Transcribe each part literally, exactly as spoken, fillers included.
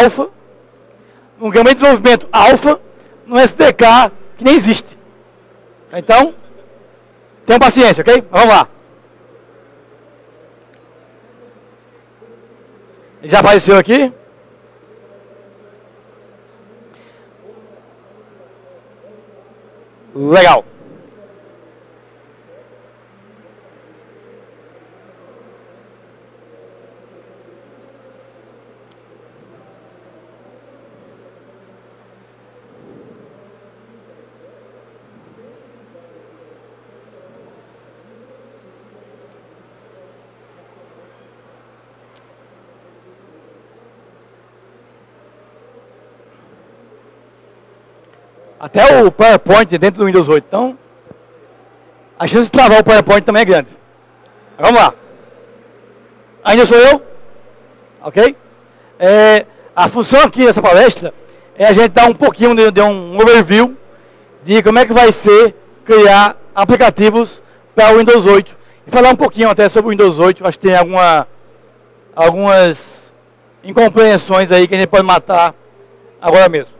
alfa, num gama de desenvolvimento alfa, num S D K que nem existe. Então, tenham paciência, ok? Vamos lá. Já apareceu aqui? Legal. Até o PowerPoint dentro do Windows oito. Então, a chance de travar o PowerPoint também é grande. Vamos lá. Ainda sou eu? Ok? É, a função aqui dessa palestra é a gente dar um pouquinho de, de um overview de como é que vai ser criar aplicativos para o Windows oito. E falar um pouquinho até sobre o Windows oito. Acho que tem alguma, algumas incompreensões aí que a gente pode matar agora mesmo.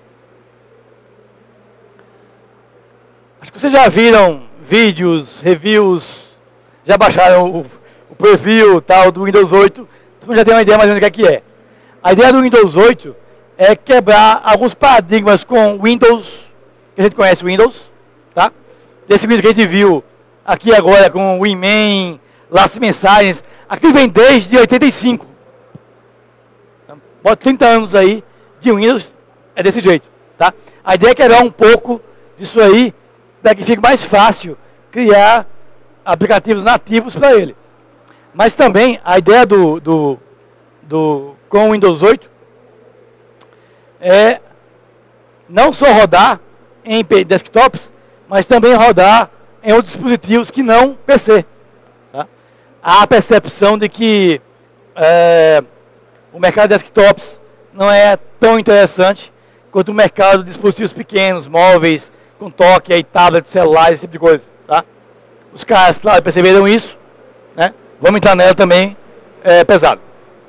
Acho que vocês já viram vídeos, reviews, já baixaram o, o perfil tal do Windows oito, então já tem uma ideia mais ou menos do que é que é. A ideia do Windows oito é quebrar alguns paradigmas com Windows, que a gente conhece Windows, tá? Desse Windows que a gente viu aqui agora com o Winman, Laços de Mensagens, aqui vem desde oitenta e cinco. Então, bota trinta anos aí de Windows, é desse jeito, tá? A ideia é quebrar um pouco disso aí, para que fique mais fácil criar aplicativos nativos para ele. Mas também a ideia do, do, do com o Windows oito é não só rodar em desktops, mas também rodar em outros dispositivos que não P C. Tá? Há a percepção de que é, o mercado de desktops não é tão interessante quanto o mercado de dispositivos pequenos, móveis, com toque, aí, tablet, celular, esse tipo de coisa, tá? Os caras, claro, perceberam isso, né? Vamos entrar nela também, é pesado.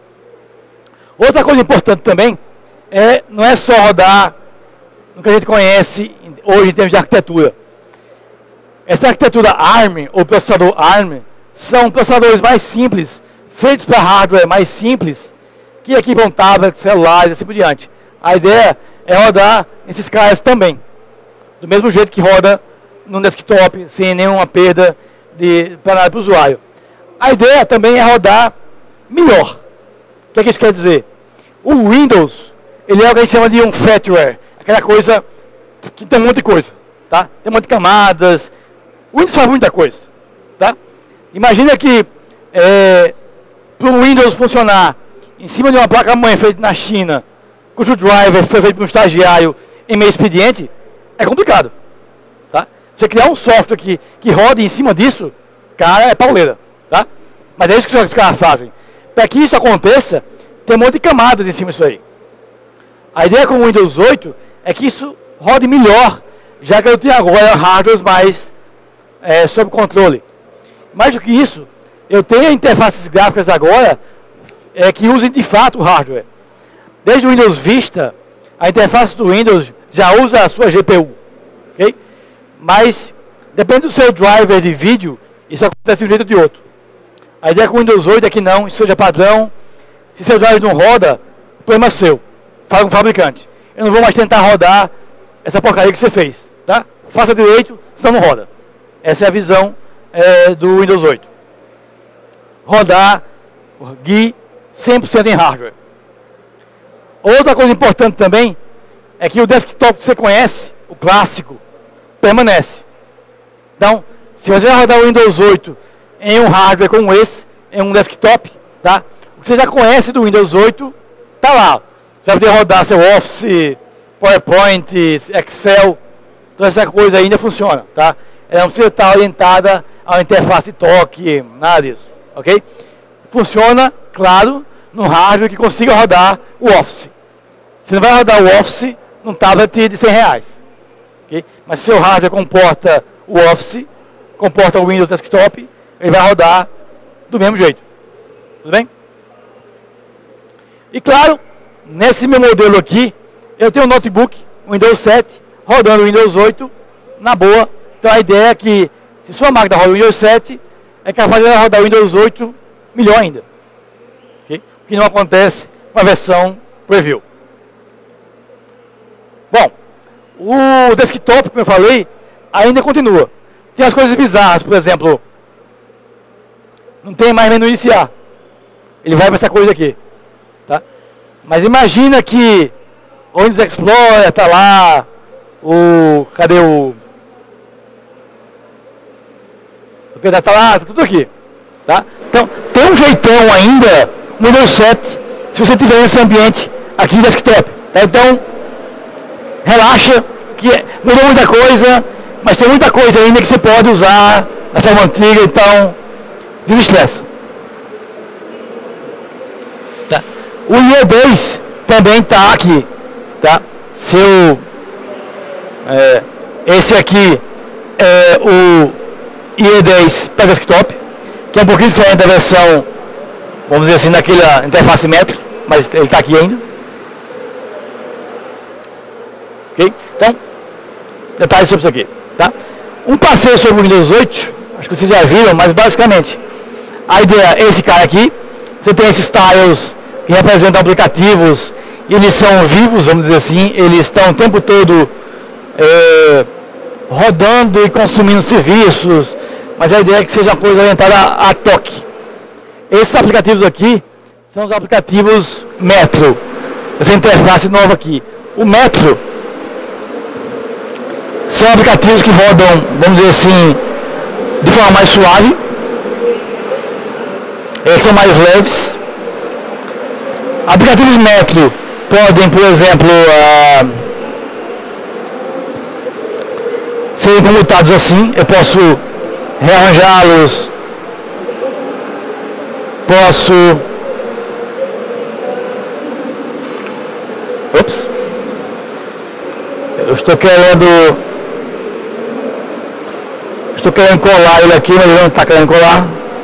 Outra coisa importante também, é, não é só rodar no que a gente conhece hoje em termos de arquitetura. Essa arquitetura ARM, ou processador ARM, são processadores mais simples, feitos para hardware mais simples, que equipam tablets, celulares, assim por diante. A ideia é rodar esses caras também. Do mesmo jeito que roda no desktop, sem nenhuma perda de, para nada para o usuário. A ideia também é rodar melhor. O que é que isso quer dizer? O Windows, ele é o que a gente chama de um fatware. Aquela coisa que tem um monte de coisa. Tá? Tem um monte de camadas. O Windows faz muita coisa. Tá? Imagina que é, para o Windows funcionar em cima de uma placa-mãe feita na China, cujo driver foi feito por um estagiário em meio expediente, é complicado, tá? Você criar um software que, que roda em cima disso, cara, é pauleira, tá? Mas é isso que os caras fazem. Para que isso aconteça, tem um monte de camadas em cima disso aí. A ideia com o Windows oito é que isso rode melhor, já que eu tenho agora hardwares mais é, sob controle. Mais do que isso, eu tenho interfaces gráficas agora é, que usem de fato o hardware. Desde o Windows Vista, a interface do Windows já usa a sua G P U, ok? Mas, depende do seu driver de vídeo, isso acontece de um jeito ou de outro. A ideia com o Windows oito é que não, isso seja padrão. Se seu driver não roda, o problema é seu. Fala com o fabricante. Eu não vou mais tentar rodar essa porcaria que você fez, tá? Faça direito, senão não roda. Essa é a visão é, do Windows oito. Rodar o G U I cem por cento em hardware. Outra coisa importante também é que o desktop que você conhece, o clássico, permanece. Então, se você vai rodar o Windows oito em um hardware como esse, em um desktop, tá? O que você já conhece do Windows oito, tá lá. Você vai poder rodar seu Office, PowerPoint, Excel, toda essa coisa ainda funciona, tá? Ela não precisa estar orientada a uma interface de toque, nada disso, ok? Funciona, claro, num hardware que consiga rodar o Office. Você não vai rodar o Office num tablet de cem reais. Okay? Mas se seu hardware comporta o Office, comporta o Windows Desktop, ele vai rodar do mesmo jeito. Tudo bem? E claro, nesse meu modelo aqui, eu tenho um notebook, Windows sete, rodando o Windows oito, na boa. Então a ideia é que, se sua máquina roda o Windows sete, é capaz de rodar o Windows oito melhor ainda. Okay? O que não acontece com a versão Preview. Bom, o desktop, como eu falei, ainda continua. Tem as coisas bizarras, por exemplo, não tem mais menu iniciar. Ele vai para essa coisa aqui. Tá? Mas imagina que o Windows Explorer está lá, o... cadê o... o pedaço está lá, está tudo aqui. Tá? Então, tem um jeitão ainda, no Windows sete, se você tiver esse ambiente aqui de desktop. Tá? Então, relaxa, que mudou muita coisa, mas tem muita coisa ainda que você pode usar na forma antiga, então desestressa. Tá? O I E dez também está aqui, tá? Seu, é, esse aqui é o I E dez para desktop, que é um pouquinho diferente da versão, vamos dizer assim, naquela interface metro, mas ele está aqui ainda. Ok? Então, detalhes sobre isso aqui. Tá? Um passeio sobre o Windows oito, acho que vocês já viram, mas basicamente a ideia é esse cara aqui. Você tem esses tiles que representam aplicativos, e eles são vivos, vamos dizer assim, eles estão o tempo todo é, rodando e consumindo serviços, mas a ideia é que seja uma coisa orientada a, a toque. Esses aplicativos aqui são os aplicativos Metro, essa interface nova aqui. O Metro são aplicativos que rodam, vamos dizer assim, de forma mais suave. Eles são mais leves. Aplicativos Metro podem, por exemplo, uh, serem comutados assim. Eu posso rearranjá-los. Posso... Ops. Eu estou querendo... Estou querendo colar ele aqui, mas ele não está querendo colar.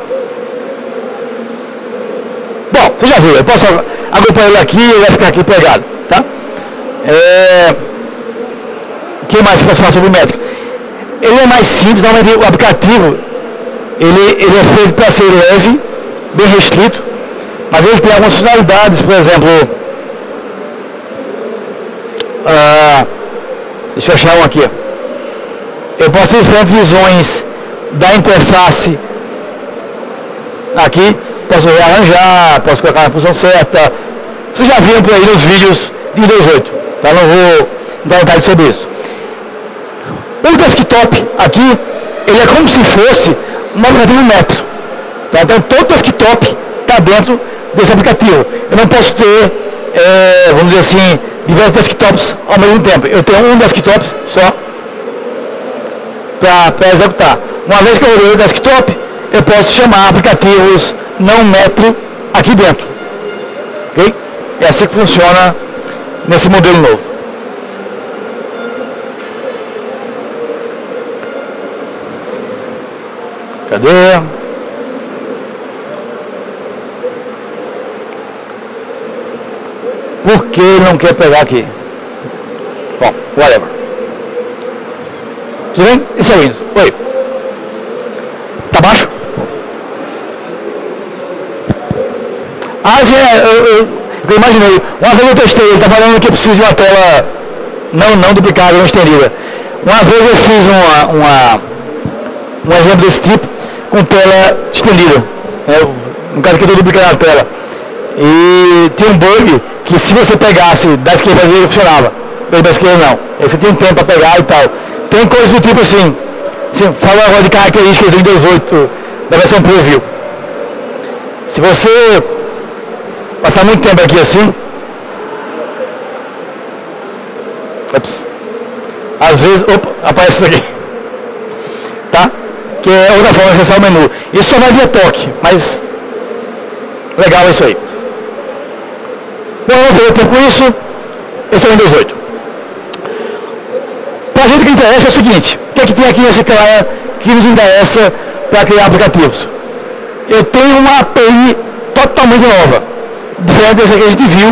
Bom, você já viu, eu posso agrupar ele aqui e ele vai ficar aqui pegado, tá? É... O que mais eu posso falar sobre o Metro? Ele é mais simples, normalmente o aplicativo, ele, ele é feito para ser leve, bem restrito, mas ele tem algumas funcionalidades, por exemplo, uh, deixa eu achar um aqui, eu posso ter diferentes visões da interface aqui, posso rearranjar, posso colocar na posição certa. Vocês já viram por aí nos vídeos de Windows oito, tá? Não vou dar detalhes sobre isso. O desktop aqui, ele é como se fosse um aplicativo Metro, tá? Então todo desktop está dentro desse aplicativo. Eu não posso ter, é, vamos dizer assim, diversos desktops ao mesmo tempo. Eu tenho um desktop só para executar. Uma vez que eu rodei o desktop, eu posso chamar aplicativos não Metro aqui dentro. Ok? É assim que funciona nesse modelo novo. Cadê? Por que ele não quer pegar aqui? Bom, whatever. Tudo bem? Esse é o Windows. Oi. Tá baixo? Ah, sim, é, eu, eu, eu imaginei. Uma vez eu testei, ele tá falando que eu preciso de uma tela não, não duplicada, não estendida. Uma vez eu fiz uma, uma, um exemplo desse tipo com tela estendida. É, no caso aqui eu estou duplicando a tela. E tinha um bug que se você pegasse da esquerda para a direita funcionava. Da esquerda não. Aí você tem um tempo para pegar e tal. Tem coisas do tipo assim, assim fala agora de características do Windows oito da versão Preview. Se você passar muito tempo aqui assim, ops, às vezes, opa, aparece isso aqui, tá? Que é outra forma de acessar o menu. Isso só vai via toque, mas legal é isso aí. Bom, vamos ver o tempo com isso. Esse é o Windows oito. Para a gente o que interessa é o seguinte, o que é que tem aqui nesse cara que nos interessa para criar aplicativos? Eu tenho uma A P I totalmente nova, diferente dessa que a gente viu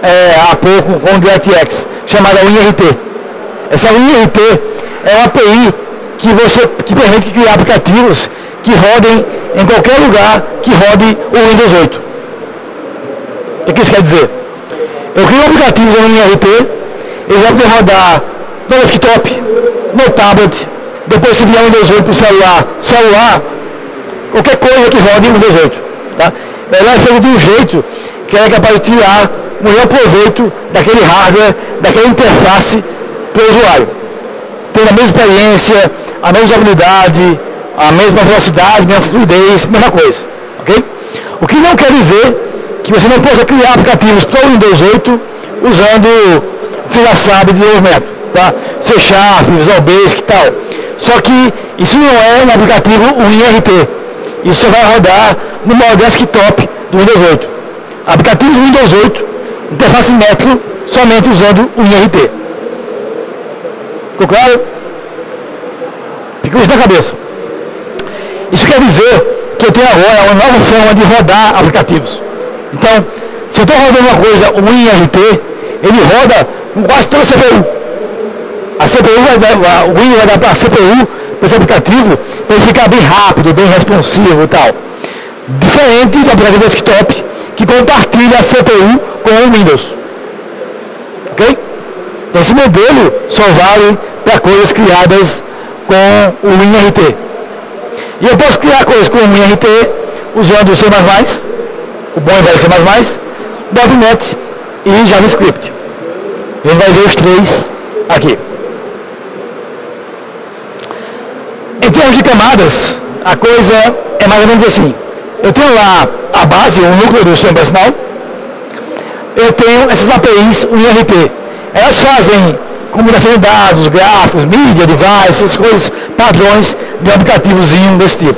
é, há pouco com o DirectX, chamada WinRT. Essa WinRT é uma A P I que, você, que permite criar aplicativos que rodem em qualquer lugar que rode o Windows oito. O que isso quer dizer? Eu crio aplicativos no WinRT, ele vai poder rodar no desktop, no tablet, depois se vier o Windows oito para o celular, celular, qualquer coisa que rode o Windows oito. Tá? Ela é feita de um jeito que ela é capaz de tirar o melhor proveito daquele hardware, daquela interface para o usuário. Tendo a mesma experiência, a mesma usabilidade, a mesma velocidade, a mesma fluidez, mesma coisa. Okay? O que não quer dizer que você não possa criar aplicativos para o Windows oito usando o que você já sabe de desenvolvimento. Tá? C Sharp, Visual Basic e tal. Só que isso não é um aplicativo WinRT. Isso só vai rodar no modo desktop do Windows oito. Aplicativos do Windows oito, interface Metro, somente usando o WinRT. Ficou claro? Ficou isso na cabeça. Isso quer dizer que eu tenho agora uma nova forma de rodar aplicativos. Então, se eu estou rodando uma coisa, o WinRT, ele roda com quase toda a C P U. A C P U vai dar, o Win vai dar para a C P U, para esse aplicativo, para ele ficar bem rápido, bem responsivo e tal. Diferente do aplicativo desktop, que compartilha a C P U com o Windows. Ok? Então, esse modelo só vale para coisas criadas com o WinRT. E eu posso criar coisas com o WinRT usando o C mais mais, o bom e velho C mais mais, .NET e JavaScript. A gente vai ver os três aqui. Em termos de camadas, a coisa é mais ou menos assim. Eu tenho lá a base, o núcleo do sistema operacional. Eu tenho essas A P Is, o WinRT. Elas fazem combinação de dados, gráficos, mídia, device, essas coisas, padrões de um aplicativozinho desse tipo.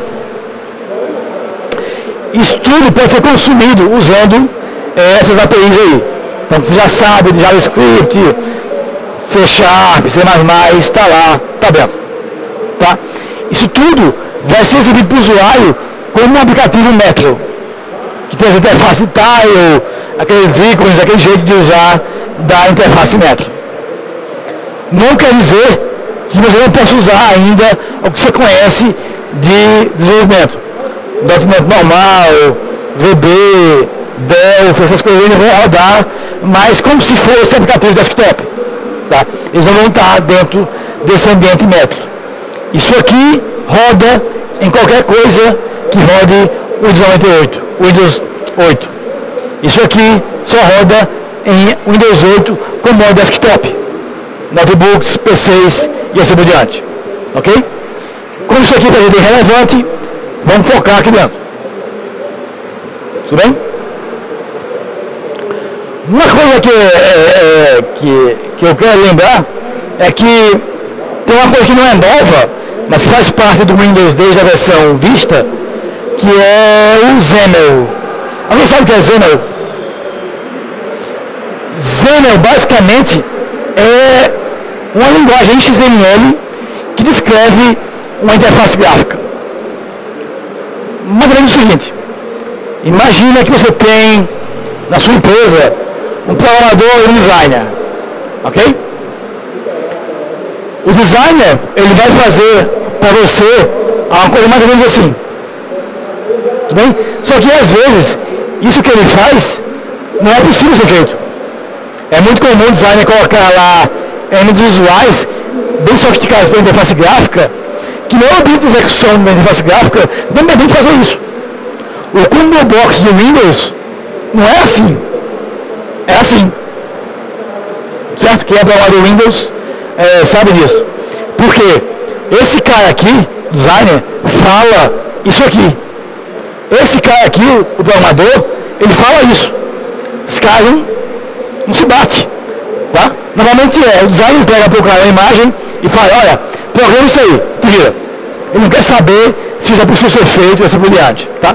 Isso tudo pode ser consumido usando é, essas A P Is aí. Então você já sabe de JavaScript, C Sharp, C mais mais, está lá, está dentro. Tá? Isso tudo vai ser exibido para o usuário como um aplicativo Metro, que tem a interface tile, aqueles ícones, aquele jeito de usar da interface Metro. Não quer dizer que você não possa usar ainda o que você conhece de desenvolvimento. .NET normal, V B, Delphi, essas coisas ainda vão rodar, mas como se fosse aplicativo desktop. Tá? Eles não vão estar dentro desse ambiente Metro. Isso aqui roda em qualquer coisa que rode o Windows noventa e oito, Windows oito. Isso aqui só roda em Windows oito com modo desktop. Notebooks, P Cs e assim por diante. Ok? Como isso aqui para a gente é relevante, vamos focar aqui dentro. Tudo bem? Uma coisa que, é, é, que, que eu quero lembrar é que tem uma coisa que não é nova, mas que faz parte do Windows desde a versão Vista, que é o Xaml. Alguém sabe o que é Xaml? Xaml basicamente é uma linguagem X M L que descreve uma interface gráfica. Mais ou menos o seguinte: imagina que você tem na sua empresa um programador e um designer, ok? O designer, ele vai fazer para você uma coisa mais ou menos assim, tudo bem? Só que às vezes isso que ele faz não é possível ser feito. É muito comum o designer colocar lá elementos visuais bem sofisticados para a interface gráfica, que não é o ambiente de execução da interface gráfica não permite fazer isso. O combo box do Windows não é assim. É assim. Certo? Quem é programador Windows é, sabe disso. Porque esse cara aqui, designer, fala isso aqui. Esse cara aqui, o programador, ele fala isso. Esse cara não, não se bate. Tá? Normalmente é, o designer pega para o cara a imagem e fala, olha, programa isso aí, tira. Ele não quer saber se isso é possível ser feito e assim por diante. Tá?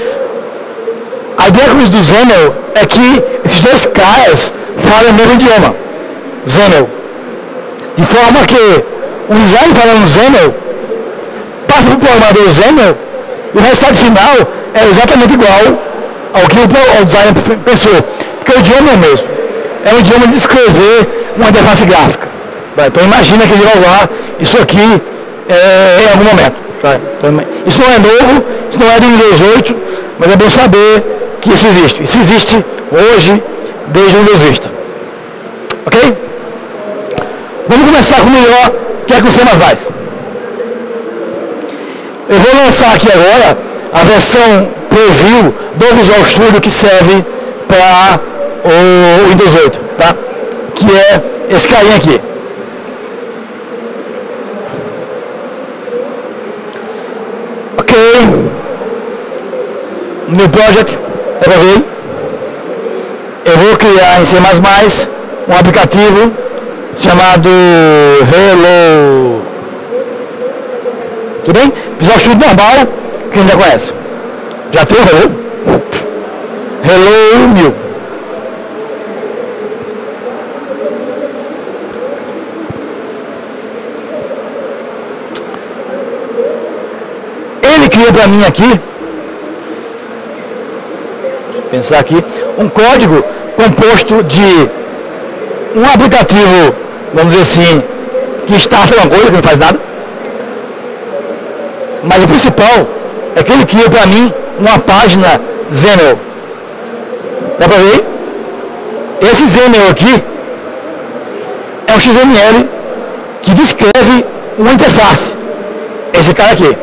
A ideia com isso do Xaml é que esses dois caras falam o mesmo idioma, Xaml. De forma que o design falando Xaml passa para o programador Xaml e o resultado final é exatamente igual ao que o designer pensou. Porque o idioma é o mesmo. é um idioma de escrever uma interface gráfica. Tá? Então imagina que ele vai usar isso aqui é, em algum momento. Tá? Então, isso não é novo, isso não é do Windows oito, mas é bom saber que isso existe. Isso existe hoje desde o Windows Vista. Ok? Vamos começar com o melhor, que é com C mais mais. Eu vou lançar aqui agora a versão preview do Visual Studio que serve para o Windows oito, tá? Que é esse carinha aqui. Ok. New Project, é para ver. Eu vou criar em C mais mais um aplicativo chamado Hello. Tudo bem? Visual Studio normal, que a gente já conhece. Já tem o Hello? Hello New. Ele criou para mim aqui, deixa eu pensar aqui, um código composto de um aplicativo, vamos dizer assim, que starta uma coisa, que não faz nada. Mas o principal é que ele cria para mim uma página XAML. Dá para ver? Esse XAML aqui é um X M L que descreve uma interface. Esse cara aqui.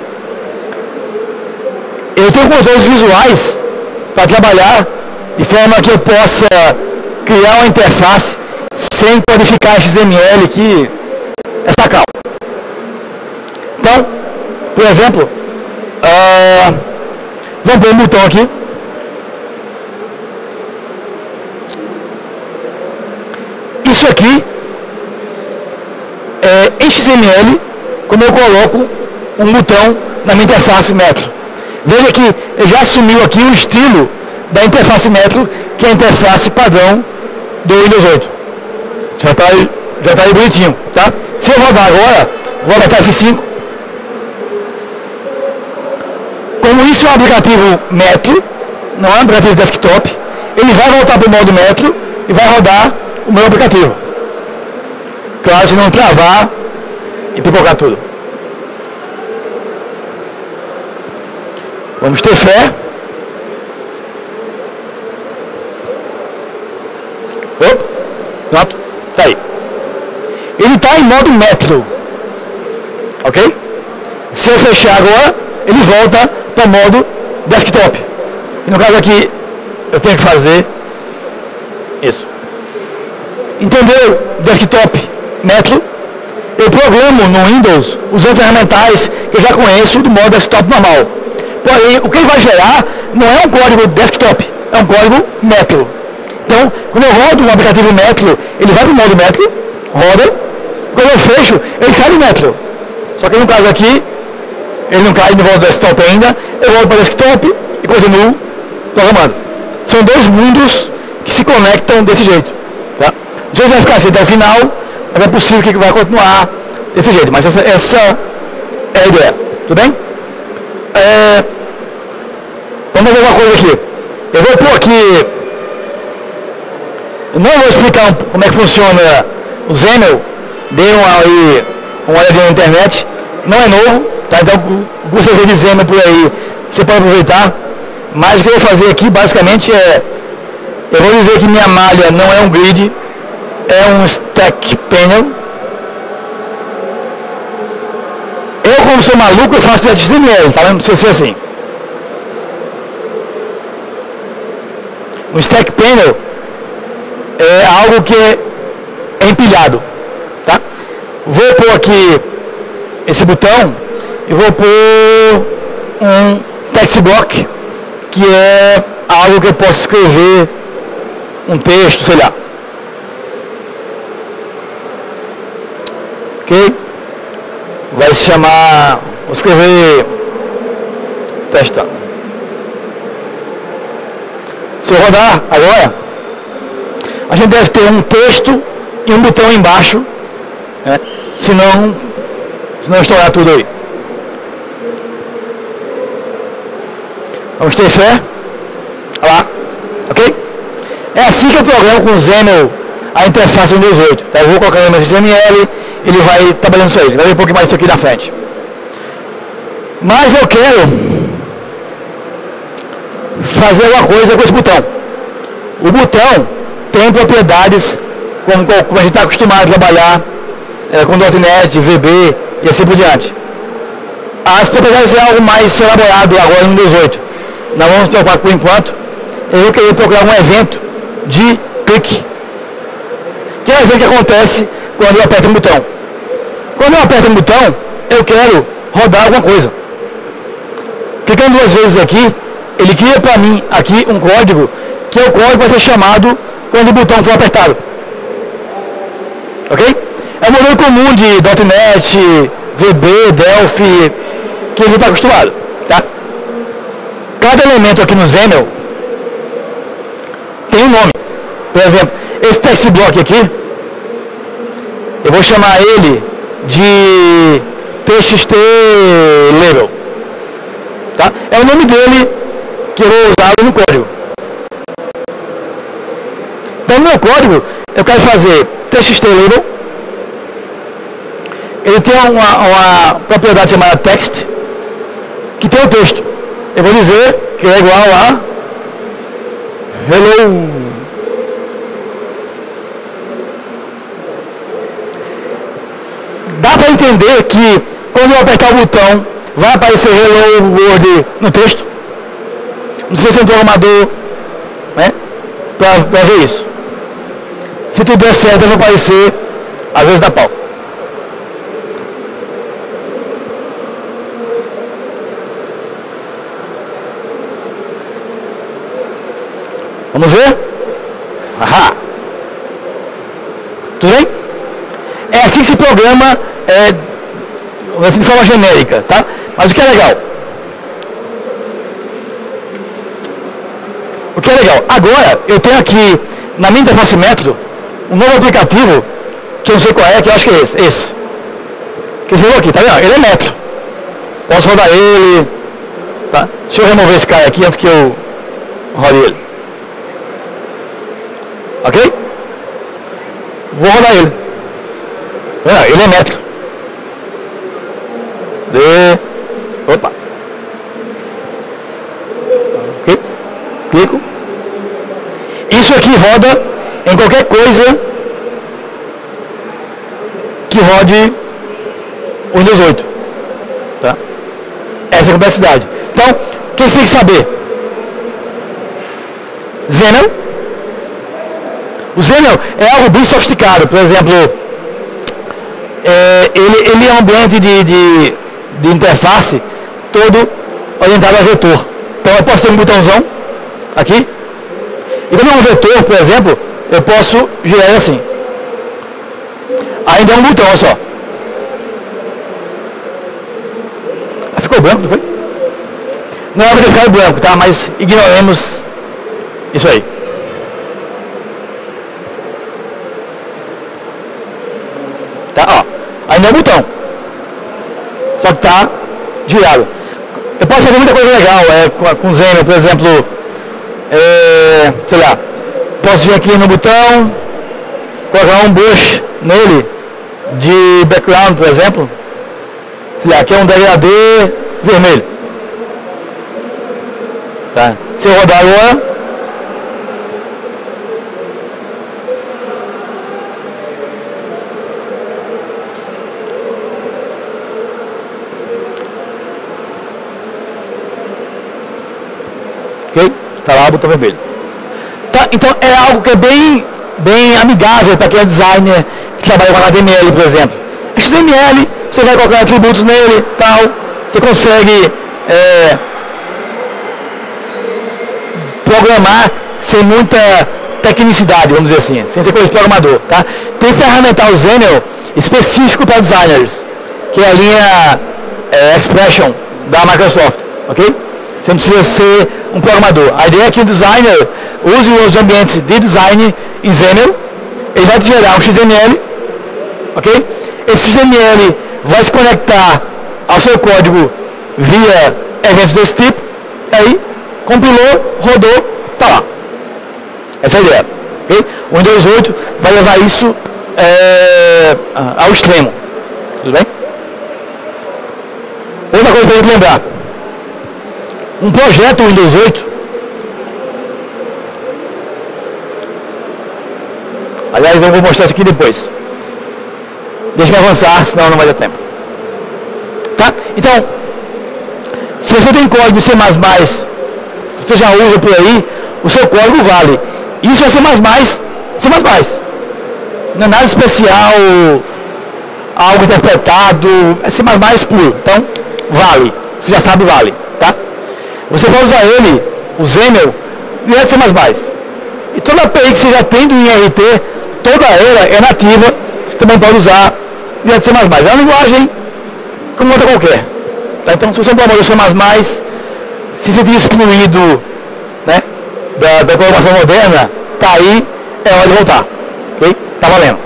Eu tenho controles visuais para trabalhar de forma que eu possa criar uma interface sem codificar X M L que é sacal. Então, por exemplo, uh, vamos pôr um botão aqui. Isso aqui é em X M L, como eu coloco um botão na minha interface Metro. Veja que ele já assumiu aqui o estilo da interface Metro, que é a interface padrão do Windows oito. Já está aí, já tá aí bonitinho, tá? Se eu rodar agora, vou apertar F cinco. Como isso é um aplicativo Metro, não é um aplicativo desktop, ele vai voltar para o modo Metro e vai rodar o meu aplicativo. Claro, se não travar e pipocar tudo. Vamos ter fé. Opa, pronto, tá aí. Ele está em modo Metro. Ok? Se eu fechar agora, ele volta para o modo desktop. E no caso aqui, eu tenho que fazer isso. Entendeu? Desktop, Metro. Eu programo no Windows usando ferramentais que eu já conheço do modo desktop normal. Porém, o que ele vai gerar não é um código desktop, é um código Metro. Então, quando eu rodo um aplicativo Metro, ele vai para o modo Metro, roda. Quando eu fecho, ele sai do Metro. Só que no caso aqui, ele não cai de volta do desktop ainda, eu volto para o desktop e continuo programando. São dois mundos que se conectam desse jeito. Tá? Não sei se vai ficar assim até o final, mas é possível que vai continuar desse jeito. Mas essa, essa é a ideia. Tudo bem? É, vamos fazer uma coisa aqui. Eu vou pôr aqui. Eu não vou explicar como é que funciona o XAML. Dei uma, aí, uma olhadinha na internet. Não é novo. Tá? Então, o que você vê de XAML por aí, você pode aproveitar. Mas o que eu vou fazer aqui, basicamente, é... Eu vou dizer que minha malha não é um grid, é um stack panel. Eu, como sou maluco, eu faço H T M L, tá vendo? Não precisa ser assim. Um stack panel é algo que é empilhado, tá? Vou pôr aqui esse botão e vou pôr um text block, que é algo que eu posso escrever um texto, sei lá. Ok? Vai se chamar, vou escrever, testando. Se eu rodar agora, a gente deve ter um texto e um botão embaixo, né? se não, se não estourar tudo aí. Vamos ter fé? Olha lá, ok? É assim que eu programo com o Xamarin a interface do Windows oito. Tá? Eu vou colocar no X M L, ele vai trabalhando isso aí. Vai ver um pouco mais isso aqui na frente. Mas eu quero fazer alguma coisa com esse botão. O botão tem propriedades como, como a gente está acostumado a trabalhar é, com .NET, V B e assim por diante. As propriedades é algo mais elaborado agora no Windows oito. Não vamos preocupar por enquanto. Eu vou querer procurar um evento de clique. Que é o evento que acontece quando eu aperto um botão. Quando eu aperto um botão, eu quero rodar alguma coisa. Clicando duas vezes aqui, ele cria para mim aqui um código, que é o código vai ser chamado quando o botão for apertado. Ok? É um modelo comum de .NET, V B, Delphi, que a gente está acostumado. Tá? Cada elemento aqui no Xamarin tem um nome. Por exemplo, esse text block aqui, eu vou chamar ele de T X T label. Tá? É o nome dele que eu vou usar no código. Então, no meu código, eu quero fazer T X T label. Ele tem uma, uma propriedade chamada text, que tem o texto. Eu vou dizer que é igual a hello. Dá para entender que quando eu apertar o botão, vai aparecer hello world no texto? Não sei se é um programador, né? Para ver isso. Se tudo der certo, vai aparecer, às vezes dá pau. Vamos ver? Ahá. Tudo bem? É assim que se programa, é, assim, de forma genérica, tá? Mas o que é legal? O que é legal? Agora, eu tenho aqui, na minha interface método, um novo aplicativo, que eu não sei qual é, que eu acho que é esse. Esse. Que esse aqui, tá vendo? Ele é metro. Posso rodar ele, tá? Deixa eu remover esse cara aqui antes que eu rode ele. Ok? Vou rodar ele. Tá? Ele é metro. De... Opa. Ok? Clico. Isso aqui roda em qualquer coisa que rode o Windows oito. Tá? Essa é a complexidade. Então, o que você tem que saber? Xamarin. O Xamarin é algo bem sofisticado. Por exemplo, é, ele, ele é um ambiente de, de, de interface todo orientado a vetor. Então eu posso ter um botãozão aqui. E quando é um vetor, por exemplo, eu posso girar ele assim. Ainda é um botão, olha só. Ah, ficou branco, não foi? Não era para ter ficado branco, tá? Mas ignoremos isso aí. Tá, ó. Ainda é um botão. Só que tá girado. Eu posso fazer muita coisa legal é, com, com Xamarin, por exemplo, é, sei lá, posso vir aqui no botão, colocar um brush nele de background, por exemplo. Sei lá, aqui é um degradê vermelho. Tá? Se eu rodar agora, ok? Tá lá o botão vermelho. Tá, então é algo que é bem, bem amigável para quem é designer que trabalha com H T M L, por exemplo. X M L, você vai colocar atributos nele, tal, você consegue é, programar sem muita tecnicidade, vamos dizer assim, sem ser coisa de programador, tá? Tem ferramental Xamarin específico para designers, que é a linha é, Expression da Microsoft, ok? Você não precisa ser um programador. A ideia é que o designer use os ambientes de design em Xamarin, ele vai te gerar um X M L, ok? Esse X M L vai se conectar ao seu código via eventos desse tipo, aí compilou, rodou, tá lá. Essa é a ideia. Okay? O Windows oito vai levar isso é, ao extremo. Tudo bem? Outra coisa para a gente lembrar. Um projeto Windows oito, aliás, eu vou mostrar isso aqui depois. Deixa eu avançar, senão não vai dar tempo. Tá? Então, se você tem código C mais mais, você já usa por aí, o seu código vale. Isso é C mais mais, C mais mais. Não é nada especial, algo interpretado, é C mais mais puro. Então, vale. Você já sabe, vale. Tá? Você pode usar ele, o Xaml, direto de C mais mais. E toda a A P I que você já tem do I R T, toda ela é nativa, você também pode usar direto de C mais mais. É uma linguagem como outra qualquer. Tá? Então, se você é um programador C mais mais, se você tem excluído, né, da, da programação moderna, tá aí, é hora de voltar. Ok? Tá valendo.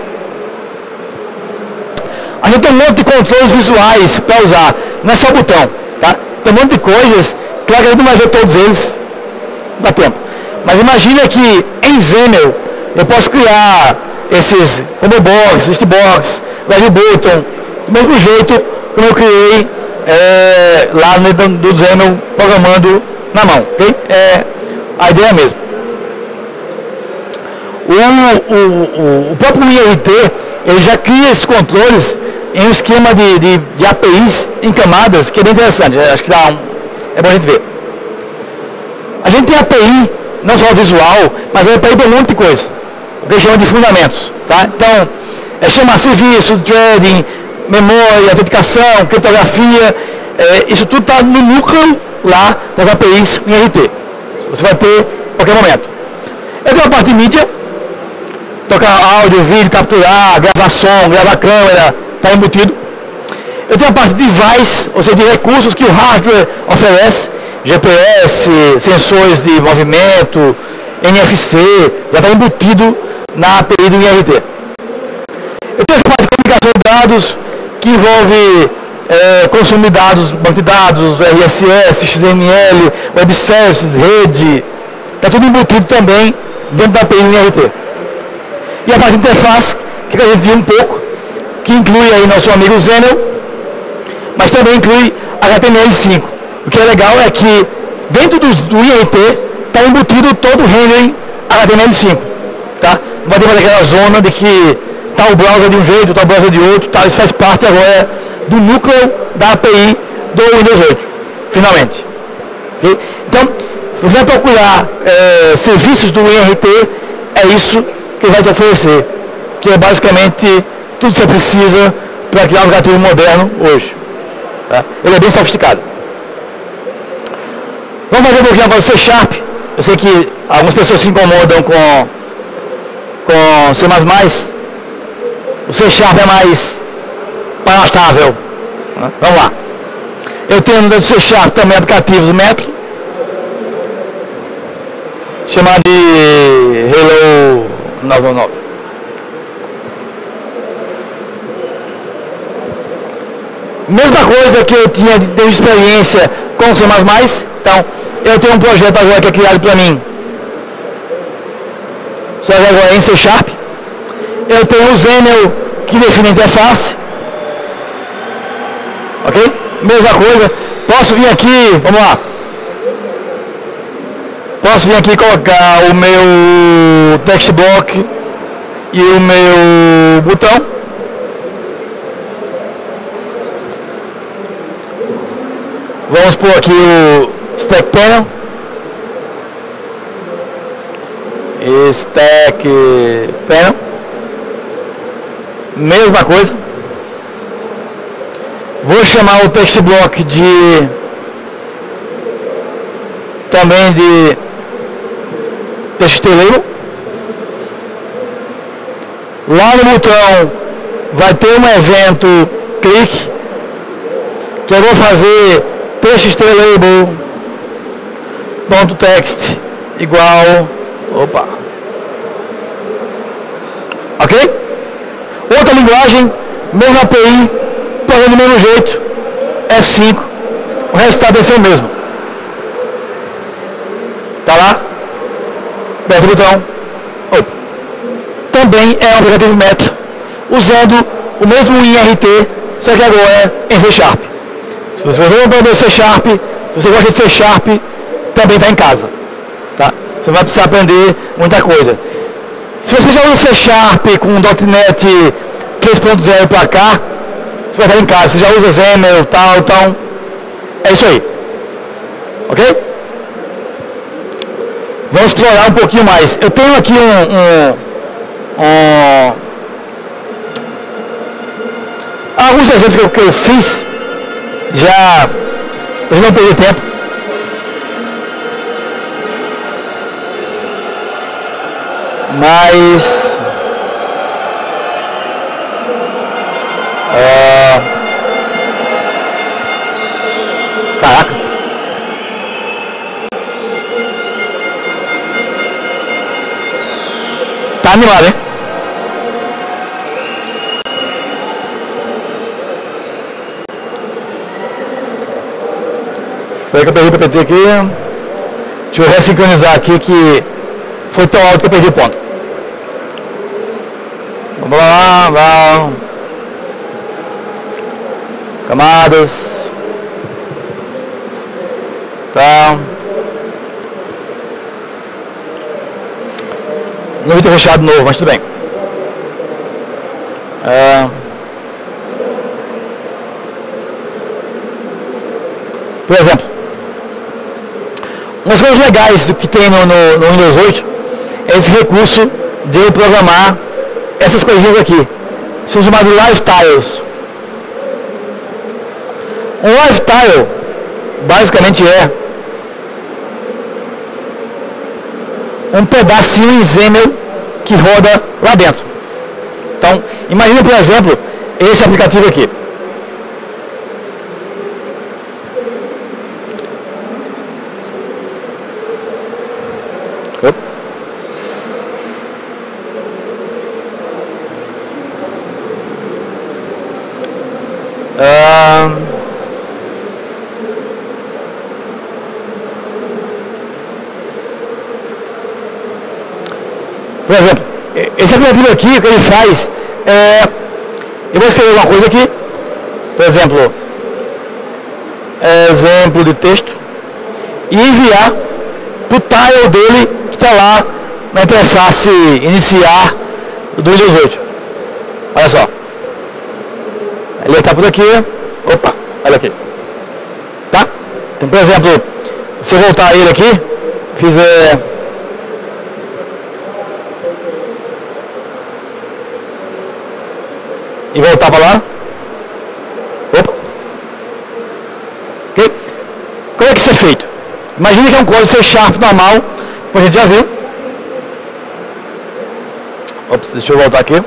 A gente tem um monte de controles visuais para usar, não é só botão, tá? Tem um monte de coisas, claro que a gente não vai ver todos eles, não dá tempo. Mas imagina que em Xaml eu posso criar esses combo box, list box, live button, do mesmo jeito como eu criei é, lá no do Xaml programando na mão, ok? É a ideia mesmo. O, o, o, o próprio I R T, ele já cria esses controles em um esquema de, de, de A P Is em camadas, que é bem interessante, acho que dá um, é bom a gente ver. A gente tem A P I, não só visual, mas a A P I tem um monte de coisa, o que chama de fundamentos, tá? Então, é chamar serviço, threading, memória, autenticação, criptografia, é, isso tudo está no núcleo lá das A P Is em I R T. Você vai ter a qualquer momento. Eu tenho a parte de mídia, tocar áudio, vídeo, capturar, gravar som, gravar câmera, está embutido. Eu tenho a parte de device, ou seja, de recursos que o hardware oferece, G P S, sensores de movimento, N F C, já está embutido na A P I do I R T. Eu tenho a parte de comunicação de dados, que envolve é, consumo de dados, banco de dados, R S S, X M L, web services, rede, está tudo embutido também dentro da A P I do I R T. E a parte de interface, que a gente viu um pouco, que inclui aí nosso amigo Xaml, mas também inclui H T M L cinco. O que é legal é que dentro do, do I R T está embutido todo o rendering H T M L cinco. Tá? Não vai ter mais aquela zona de que tal browser de um jeito, tal browser de outro, tal, isso faz parte agora do núcleo da A P I do Windows oito, finalmente. Okay? Então, se você vai procurar é, serviços do I R T, é isso que ele vai te oferecer, que é basicamente tudo que você precisa para criar um aplicativo moderno hoje. Tá? Ele é bem sofisticado. Vamos fazer um pouquinho agora do C Sharp. Eu sei que algumas pessoas se incomodam com, com C mais mais. O C Sharp é mais palatável. Né? Vamos lá. Eu tenho no C Sharp também aplicativos método, chamado de Hello noventa e nove. Mesma coisa que eu tinha de experiência com C mais mais. Então, eu tenho um projeto agora que é criado para mim. Só que agora é em C Sharp. Eu tenho o Xaml que define a interface. Ok? Mesma coisa. Posso vir aqui, vamos lá. Posso vir aqui e colocar o meu text block e o meu botão. Vamos pôr aqui o Stack Panel. Stack Panel. Mesma coisa. Vou chamar o text block de também de text label. Lá no botão vai ter um evento click que eu vou fazer text label ponto text igual, opa, ok? Outra linguagem, mesma A P I, fazendo do mesmo jeito, F cinco, o resultado vai ser o mesmo. Tá lá, aperta o botão, também é um aplicativo Metro, usando o mesmo I R T, só que agora em C Sharp. Se você não aprendeu C Sharp, se você gosta de C Sharp, também está em casa. Tá? Você vai precisar aprender muita coisa. Se você já usa C Sharp com .NET três ponto zero para cá, você vai estar em casa. Você já usa Xamarin, tal, então é isso aí. Ok? Vamos explorar um pouquinho mais. Eu tenho aqui um, um, um alguns exemplos que eu, que eu fiz, já eu não perdi tempo. Mas é, caraca, tá animado, hein? Peraí que eu perdi o P P T aqui. Deixa eu ressincronizar aqui que foi tão alto que eu perdi o ponto. Vamos lá, vamos. Camadas. Tá. Não vi ter fechado de novo, mas tudo bem. É... Por exemplo, umas coisas legais do que tem no, no, no Windows oito é esse recurso de eu programar essas coisinhas aqui. São chamados Live Tiles. Um Live Tile basicamente é um pedacinho em Xamarin que roda lá dentro. Então, imagina, por exemplo, esse aplicativo aqui. Uh, por exemplo, esse aplicativo aqui, o que ele faz é, eu vou escrever uma coisa aqui, por exemplo, exemplo de texto, e enviar para o tile dele que está lá na interface iniciar do Windows oito. Olha só. Ele está por aqui. Opa, olha aqui. Tá? Então, por exemplo, se eu voltar ele aqui, fizer e voltar para lá. Opa. Ok? Como é que isso é feito? Imagina que é um código C Sharp normal, como a gente já viu. Ops, deixa eu voltar aqui.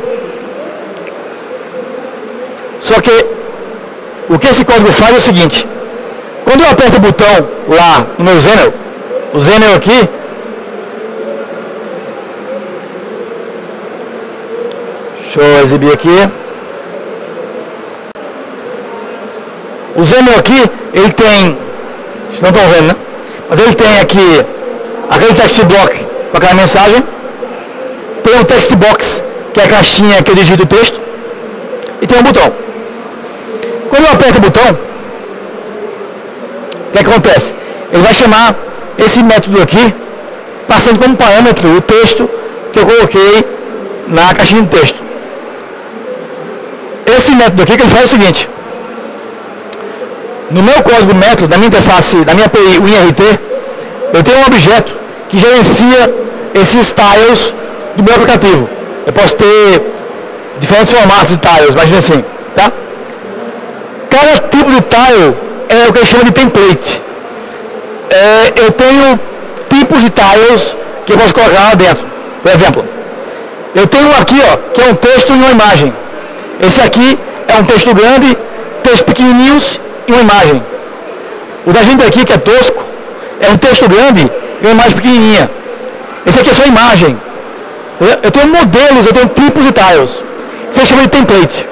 Só que o que esse código faz é o seguinte: quando eu aperto o botão lá no meu Xamarin, o Xamarin aqui, deixa eu exibir aqui. O Xamarin aqui, ele tem, vocês não estão vendo, né? Mas ele tem aqui aquele text block com aquela mensagem, tem um text box, que é a caixinha que eu digito o texto, e tem um botão. Quando eu aperto o botão, o que acontece? Ele vai chamar esse método aqui, passando como parâmetro o texto que eu coloquei na caixinha de texto. Esse método aqui que ele faz é o seguinte: no meu código método, na minha interface, na minha A P I, o I R T, eu tenho um objeto que gerencia esses tiles do meu aplicativo. Eu posso ter diferentes formatos de tiles, imagina assim, tá? Cada tipo de tile é o que a gente chama de template. É, eu tenho tipos de tiles que eu posso colocar lá dentro. Por exemplo, eu tenho um aqui, ó, que é um texto e uma imagem. Esse aqui é um texto grande, textos pequenininhos e uma imagem. O da gente aqui, que é tosco, é um texto grande e uma imagem pequenininha. Esse aqui é só imagem. Eu tenho modelos, eu tenho tipos de tiles. Isso a gente chama de template.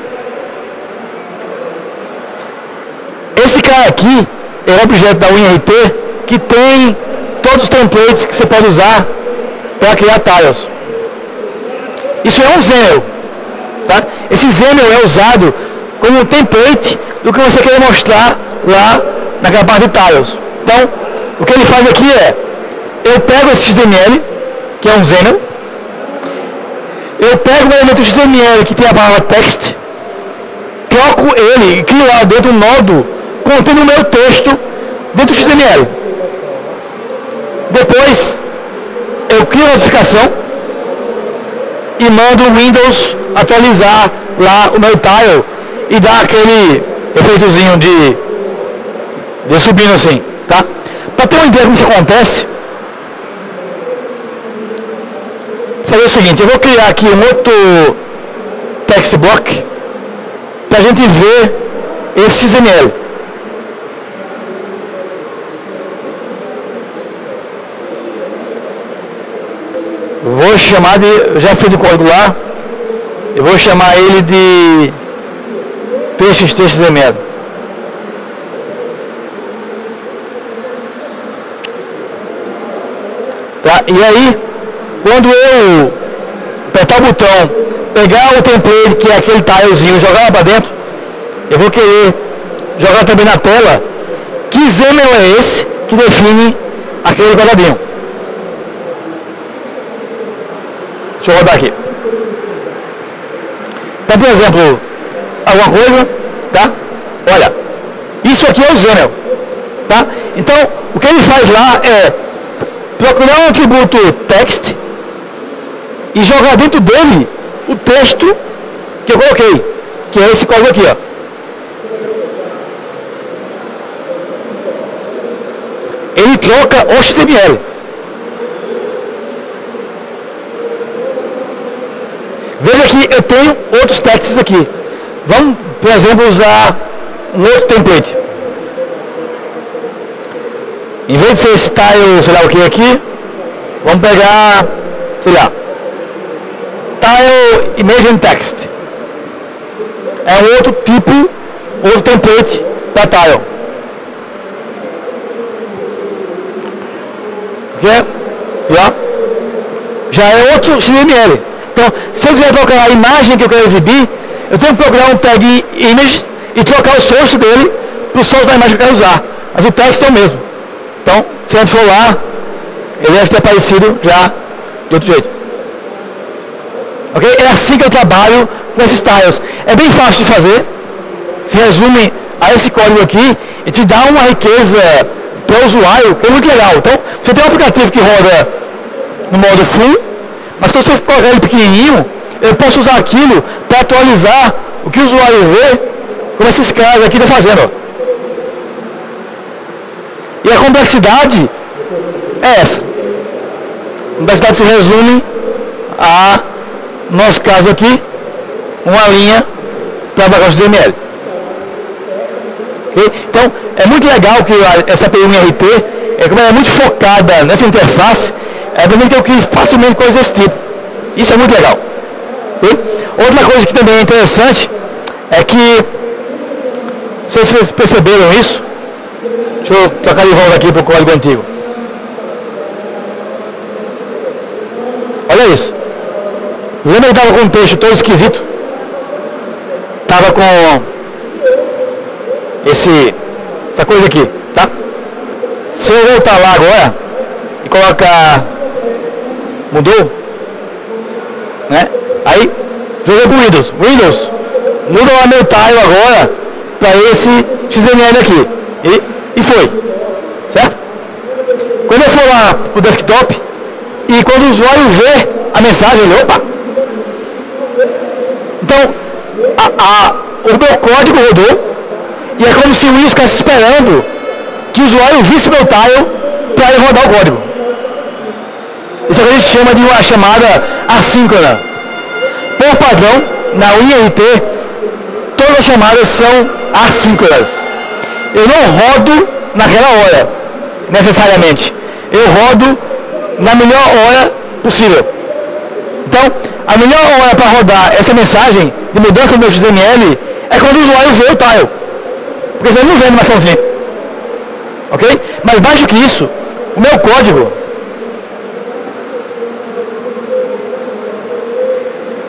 Esse cara aqui é o objeto da U I R T que tem todos os templates que você pode usar para criar tiles. Isso é um Xaml. Tá? Esse Xaml é usado como um template do que você quer mostrar lá naquela parte de tiles. Então, o que ele faz aqui é, eu pego esse X M L, que é um Xaml, eu pego o elemento X M L que tem a palavra text, troco ele e crio lá dentro um nodo contendo o meu texto dentro do X M L. Depois, eu crio a notificação e mando o Windows atualizar lá o meu tile e dar aquele efeitozinho de, de subindo assim, tá? Para ter uma ideia de como isso acontece, vou fazer o seguinte, eu vou criar aqui um outro text block para a gente ver esse X M L. Vou chamar de, eu já fiz o código lá, eu vou chamar ele de T X T X M L. Tá? E aí, quando eu apertar o botão, pegar o template, que é aquele tilezinho, jogar lá para dentro, eu vou querer jogar também na tela que Xaml é esse que define aquele quadradinho. Deixa eu rodar aqui. Então, por exemplo, alguma coisa, tá? Olha, isso aqui é o Xaml, tá? Então, o que ele faz lá é procurar um atributo text e jogar dentro dele o texto que eu coloquei, que é esse código aqui, ó. Ele troca o X M L. Veja que eu tenho outros textos aqui. Vamos, por exemplo, usar um outro template. Em vez de ser esse tile, sei lá o que aqui, vamos pegar, sei lá, tile image text. É um outro tipo, outro template da tile. Ok? Já? Já é outro X M L. Então, se eu quiser trocar a imagem que eu quero exibir, eu tenho que procurar um tag image e trocar o source dele para o source da imagem que eu quero usar. Mas o text é o mesmo. Então, se a gente for lá, ele deve ter aparecido já de outro jeito. Ok? É assim que eu trabalho com esses tiles. É bem fácil de fazer. Se resume a esse código aqui e te dá uma riqueza para o usuário que é muito legal. Então, você tem um aplicativo que roda no modo full, mas quando você colocar ele pequenininho, eu posso usar aquilo para atualizar o que o usuário vê, como esses caras aqui estão fazendo. Ó. E a complexidade é essa. A complexidade se resume a, no nosso caso aqui, uma linha para o X M L. Okay? Então, é muito legal que essa A P I um R T, é, como ela é muito focada nessa interface, é também que eu crio facilmente coisas desse tipo. Isso é muito legal. Okay? Outra coisa que também é interessante é que, não sei se vocês perceberam isso, deixa eu trocar de volta aqui para o código antigo. Olha isso. Lembra que estava com um texto todo esquisito? Estava com esse, essa coisa aqui, tá? Se eu voltar lá agora e colocar mudou, né? Aí joguei pro Windows. Windows, muda lá meu tile agora para esse X M L aqui. E, e foi, certo? Quando eu for lá pro desktop e quando o usuário vê a mensagem, ele, opa! Então, a, a, o meu código rodou e é como se o Windows ficasse esperando que o usuário visse o meu tile para ele rodar o código. Isso é o que a gente chama de uma chamada assíncrona. Por padrão, na U I R T, todas as chamadas são assíncronas. Eu não rodo naquela hora, necessariamente. Eu rodo na melhor hora possível. Então, a melhor hora para rodar essa mensagem de mudança do meu X M L é quando o usuário vê o tile. Porque senão ele não vê a animaçãozinha. Ok? Mas mais do que isso, o meu código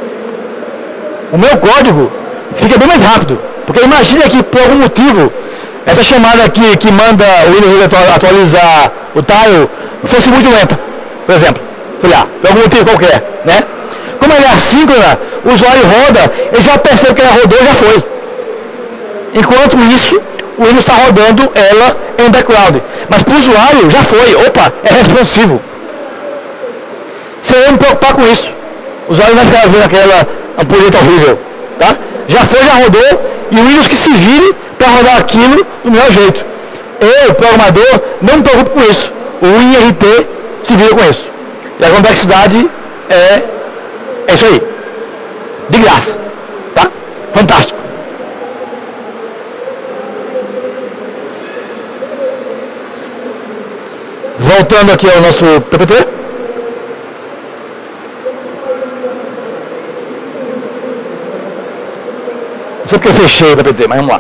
o meu código fica bem mais rápido. Porque imagina que por algum motivo, essa chamada aqui que manda o Windows atualizar o tile fosse muito lenta, por exemplo. Sei lá, por algum motivo qualquer, né? Como ela é assíncrona, o usuário roda, ele já percebe que ela rodou e já foi. Enquanto isso, o Windows está rodando ela em background. Mas para o usuário, já foi. Opa, é responsivo. Você não me preocupar com isso. O usuário vai ficar vendo aquela ampulheta horrível. Tá? Já foi, já rodou, e o Windows que se vire para rodar aquilo do melhor jeito. Eu, programador, não me preocupo com isso. O I N R T se vira com isso. E a complexidade é, é isso aí. De graça. Tá? Fantástico. Voltando aqui ao nosso P P T. Não sei porque eu fechei o P P T, mas vamos lá.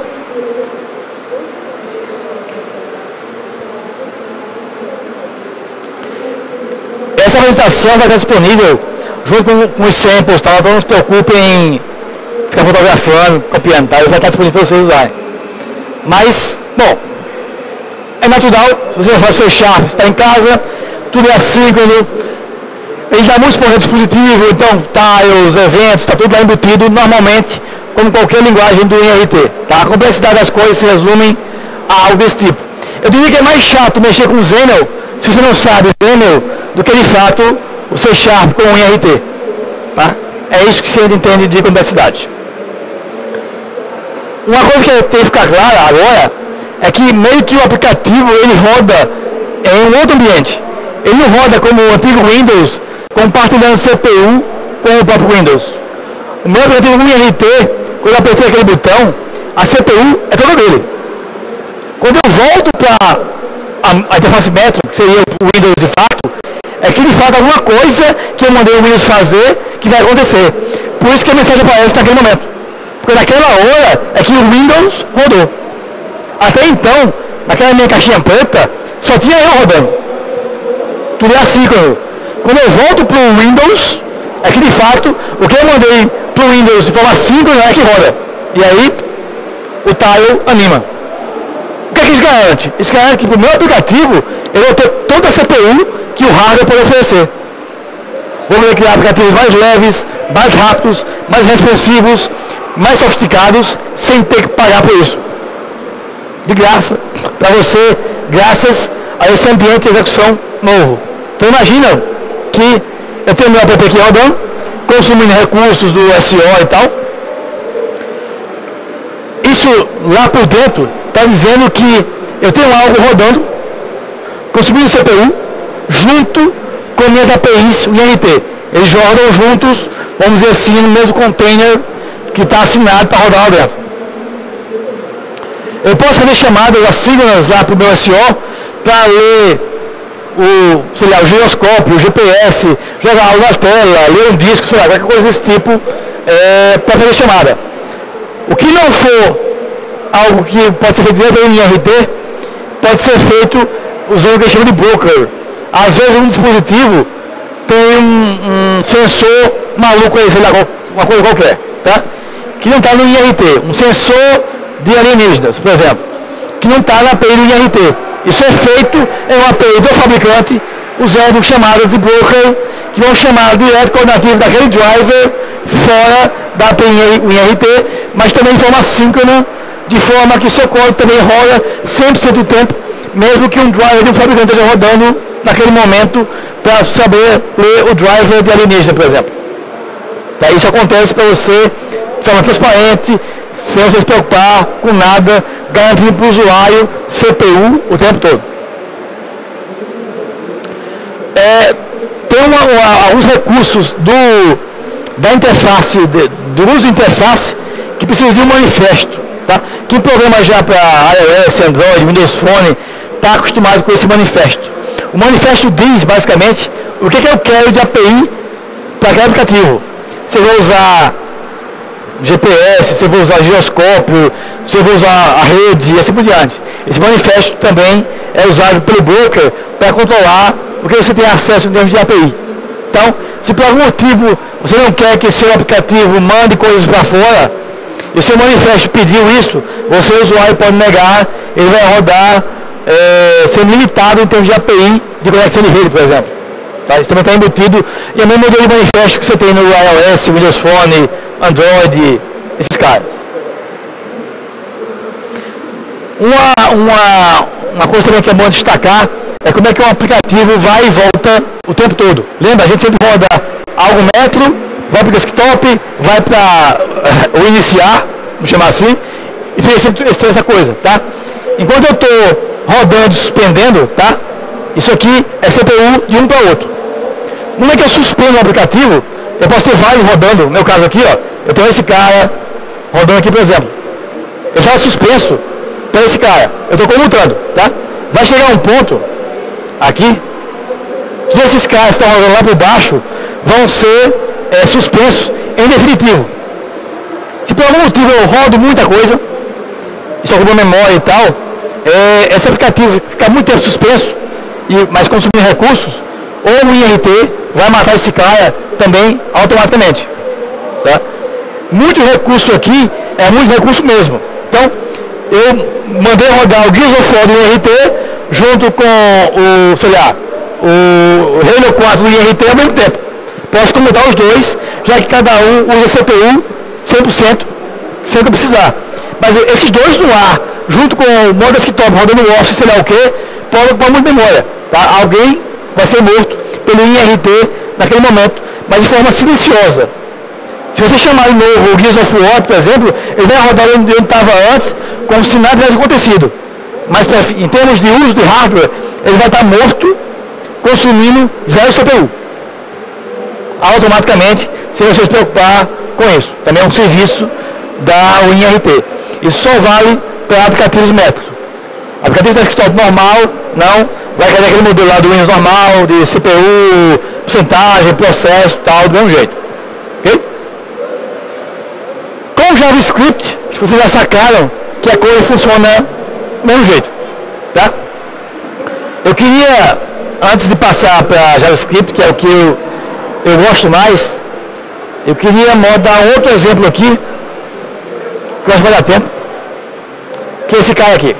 Essa apresentação vai estar disponível junto com, com os samples, tá? Então não se preocupe em ficar fotografando, copiando, tá? Ele vai estar disponível para vocês usarem. Mas, bom, é natural, se você não sabe C Sharp, está em casa, tudo é assíncrono, ele dá muitos pontos de dispositivo, então tiles, eventos, está tudo lá embutido normalmente, como qualquer linguagem do I N R T. Tá? A complexidade das coisas se resume a algo desse tipo. Eu diria que é mais chato mexer com Xaml, se você não sabe Xaml, do que de fato o C Sharp com o I N R T. Tá? É isso que você entende de complexidade. Uma coisa que tem que ficar clara agora é que meio que o aplicativo ele roda em um outro ambiente. Ele não roda como o antigo Windows, compartilhando C P U com o próprio Windows. O meu aplicativo I N R T, quando eu apertei aquele botão, a C P U é toda dele. Quando eu volto para a, a interface Metro, que seria o Windows de fato, é que de fato alguma coisa que eu mandei o Windows fazer que vai acontecer. Por isso que a mensagem aparece naquele momento. Porque naquela hora é que o Windows rodou. Até então, naquela minha caixinha preta, só tinha eu rodando. Tudo é assíncrono. Quando eu volto para o Windows, é que de fato, o que eu mandei para o Windows de forma assíncrona é que roda. E aí, o tile anima. O que é que isso garante? Isso garante que para o meu aplicativo, eu vou ter toda a C P U que o hardware pode oferecer. Vou poder criar aplicativos mais leves, mais rápidos, mais responsivos, mais sofisticados, sem ter que pagar por isso. De graça, para você, graças a esse ambiente de execução novo. Então imagina que eu tenho meu app aqui rodando, consumindo recursos do S O e tal. Isso lá por dentro está dizendo que eu tenho algo rodando, consumindo C P U, junto com minhas A P Is, o I N R T. Eles rodam juntos, vamos dizer assim, no mesmo container que está assinado para rodar lá dentro. Eu posso fazer chamadas assíncronas lá para o meu S O para ler o, sei lá, o giroscópio, o G P S, jogar algo na tela, ler um disco, sei lá, qualquer coisa desse tipo é, para fazer chamada. O que não for algo que pode ser feito dentro do I N R T, pode ser feito usando o que a gente chama de broker. Às vezes um dispositivo tem um, um sensor maluco aí, sei lá, uma coisa qualquer, tá? Que não está no I N R T, um sensor de alienígenas, por exemplo, que não está na A P I do I N R T. Isso é feito em uma A P I do fabricante, usando chamadas de broker, que vão chamar direto coordenativo daquele driver, fora da A P I do I N R T, mas também de forma assíncrona, de forma que seu código também roda cem por cento do tempo, mesmo que um driver de um fabricante esteja rodando naquele momento, para saber ler o driver de alienígena, por exemplo. Tá? Isso acontece para você de forma transparente, sem você se preocupar com nada, garantindo para o usuário C P U o tempo todo. É, tem uma, uma, alguns recursos do, da interface, de, do uso de interface, que precisa de um manifesto. Tá? Quem programa já para iOS, Android, Windows Phone, está acostumado com esse manifesto. O manifesto diz, basicamente, o que, que eu quero de A P I para aquele aplicativo. Você vai usar G P S, você vai usar giroscópio, você vai usar a rede e assim por diante. Esse manifesto também é usado pelo broker para controlar o que você tem acesso em termos de A P I. Então, Se por algum motivo você não quer que seu aplicativo mande coisas para fora, e o seu manifesto pediu isso, você, usuário, pode negar, ele vai rodar é, sendo limitado em termos de A P I de conexão de rede, por exemplo. Tá? Isso também está embutido, e é o mesmo modelo de manifesto que você tem no iOS, Windows Phone, Android, esses caras. Uma, uma, uma coisa também que é bom destacar é como é que um aplicativo vai e volta o tempo todo. Lembra, a gente sempre roda algo metro, vai para o desktop, vai para uh, o iniciar, vamos chamar assim, e fez sempre essa coisa, tá? Enquanto eu estou rodando, suspendendo, tá? Isso aqui é C P U de um para outro. No momento que eu suspendo o aplicativo, eu posso ter vários rodando. No meu caso aqui, ó, eu tenho esse cara rodando aqui, por exemplo. Eu estava suspenso para esse cara. Eu estou comutando, tá? Vai chegar um ponto aqui que esses caras que estão rodando lá por baixo vão ser é, suspensos em definitivo. Se por algum motivo eu rodo muita coisa, isso ocupa memória e tal, é, esse aplicativo ficar muito tempo suspenso, e, mas consumindo recursos, ou o I R T vai matar esse cara também automaticamente. Tá? Muito recurso aqui é muito recurso mesmo. Então, eu mandei rodar o Gears of War do I R T junto com o, sei lá, o Halo quatro do I R T ao mesmo tempo. Posso comentar os dois, já que cada um usa C P U cem por cento, sem que eu precisar. Mas esses dois no ar, junto com o modo desktop rodando o Office, sei lá o que, pode ocupar muita memória. Tá? Alguém vai ser morto pelo I R T naquele momento, mas de forma silenciosa. Se você chamar de novo o Gears of War, por exemplo, ele vai rodar onde estava antes, como se nada tivesse acontecido. Mas em termos de uso de hardware, ele vai estar morto, consumindo zero C P U. Automaticamente, sem você se preocupar com isso. Também é um serviço da I R T. Isso só vale para aplicativos métricos. Aplicativo desktop normal, não. Vai cair aquele modelo lá do Windows normal, de C P U, porcentagem, processo, tal, do mesmo jeito. Ok? Com o JavaScript, vocês já sacaram que a coisa funciona do mesmo jeito. Tá? Eu queria, antes de passar para JavaScript, que é o que eu, eu gosto mais, eu queria dar um outro exemplo aqui, que eu acho que vai dar tempo, que é esse cara aqui.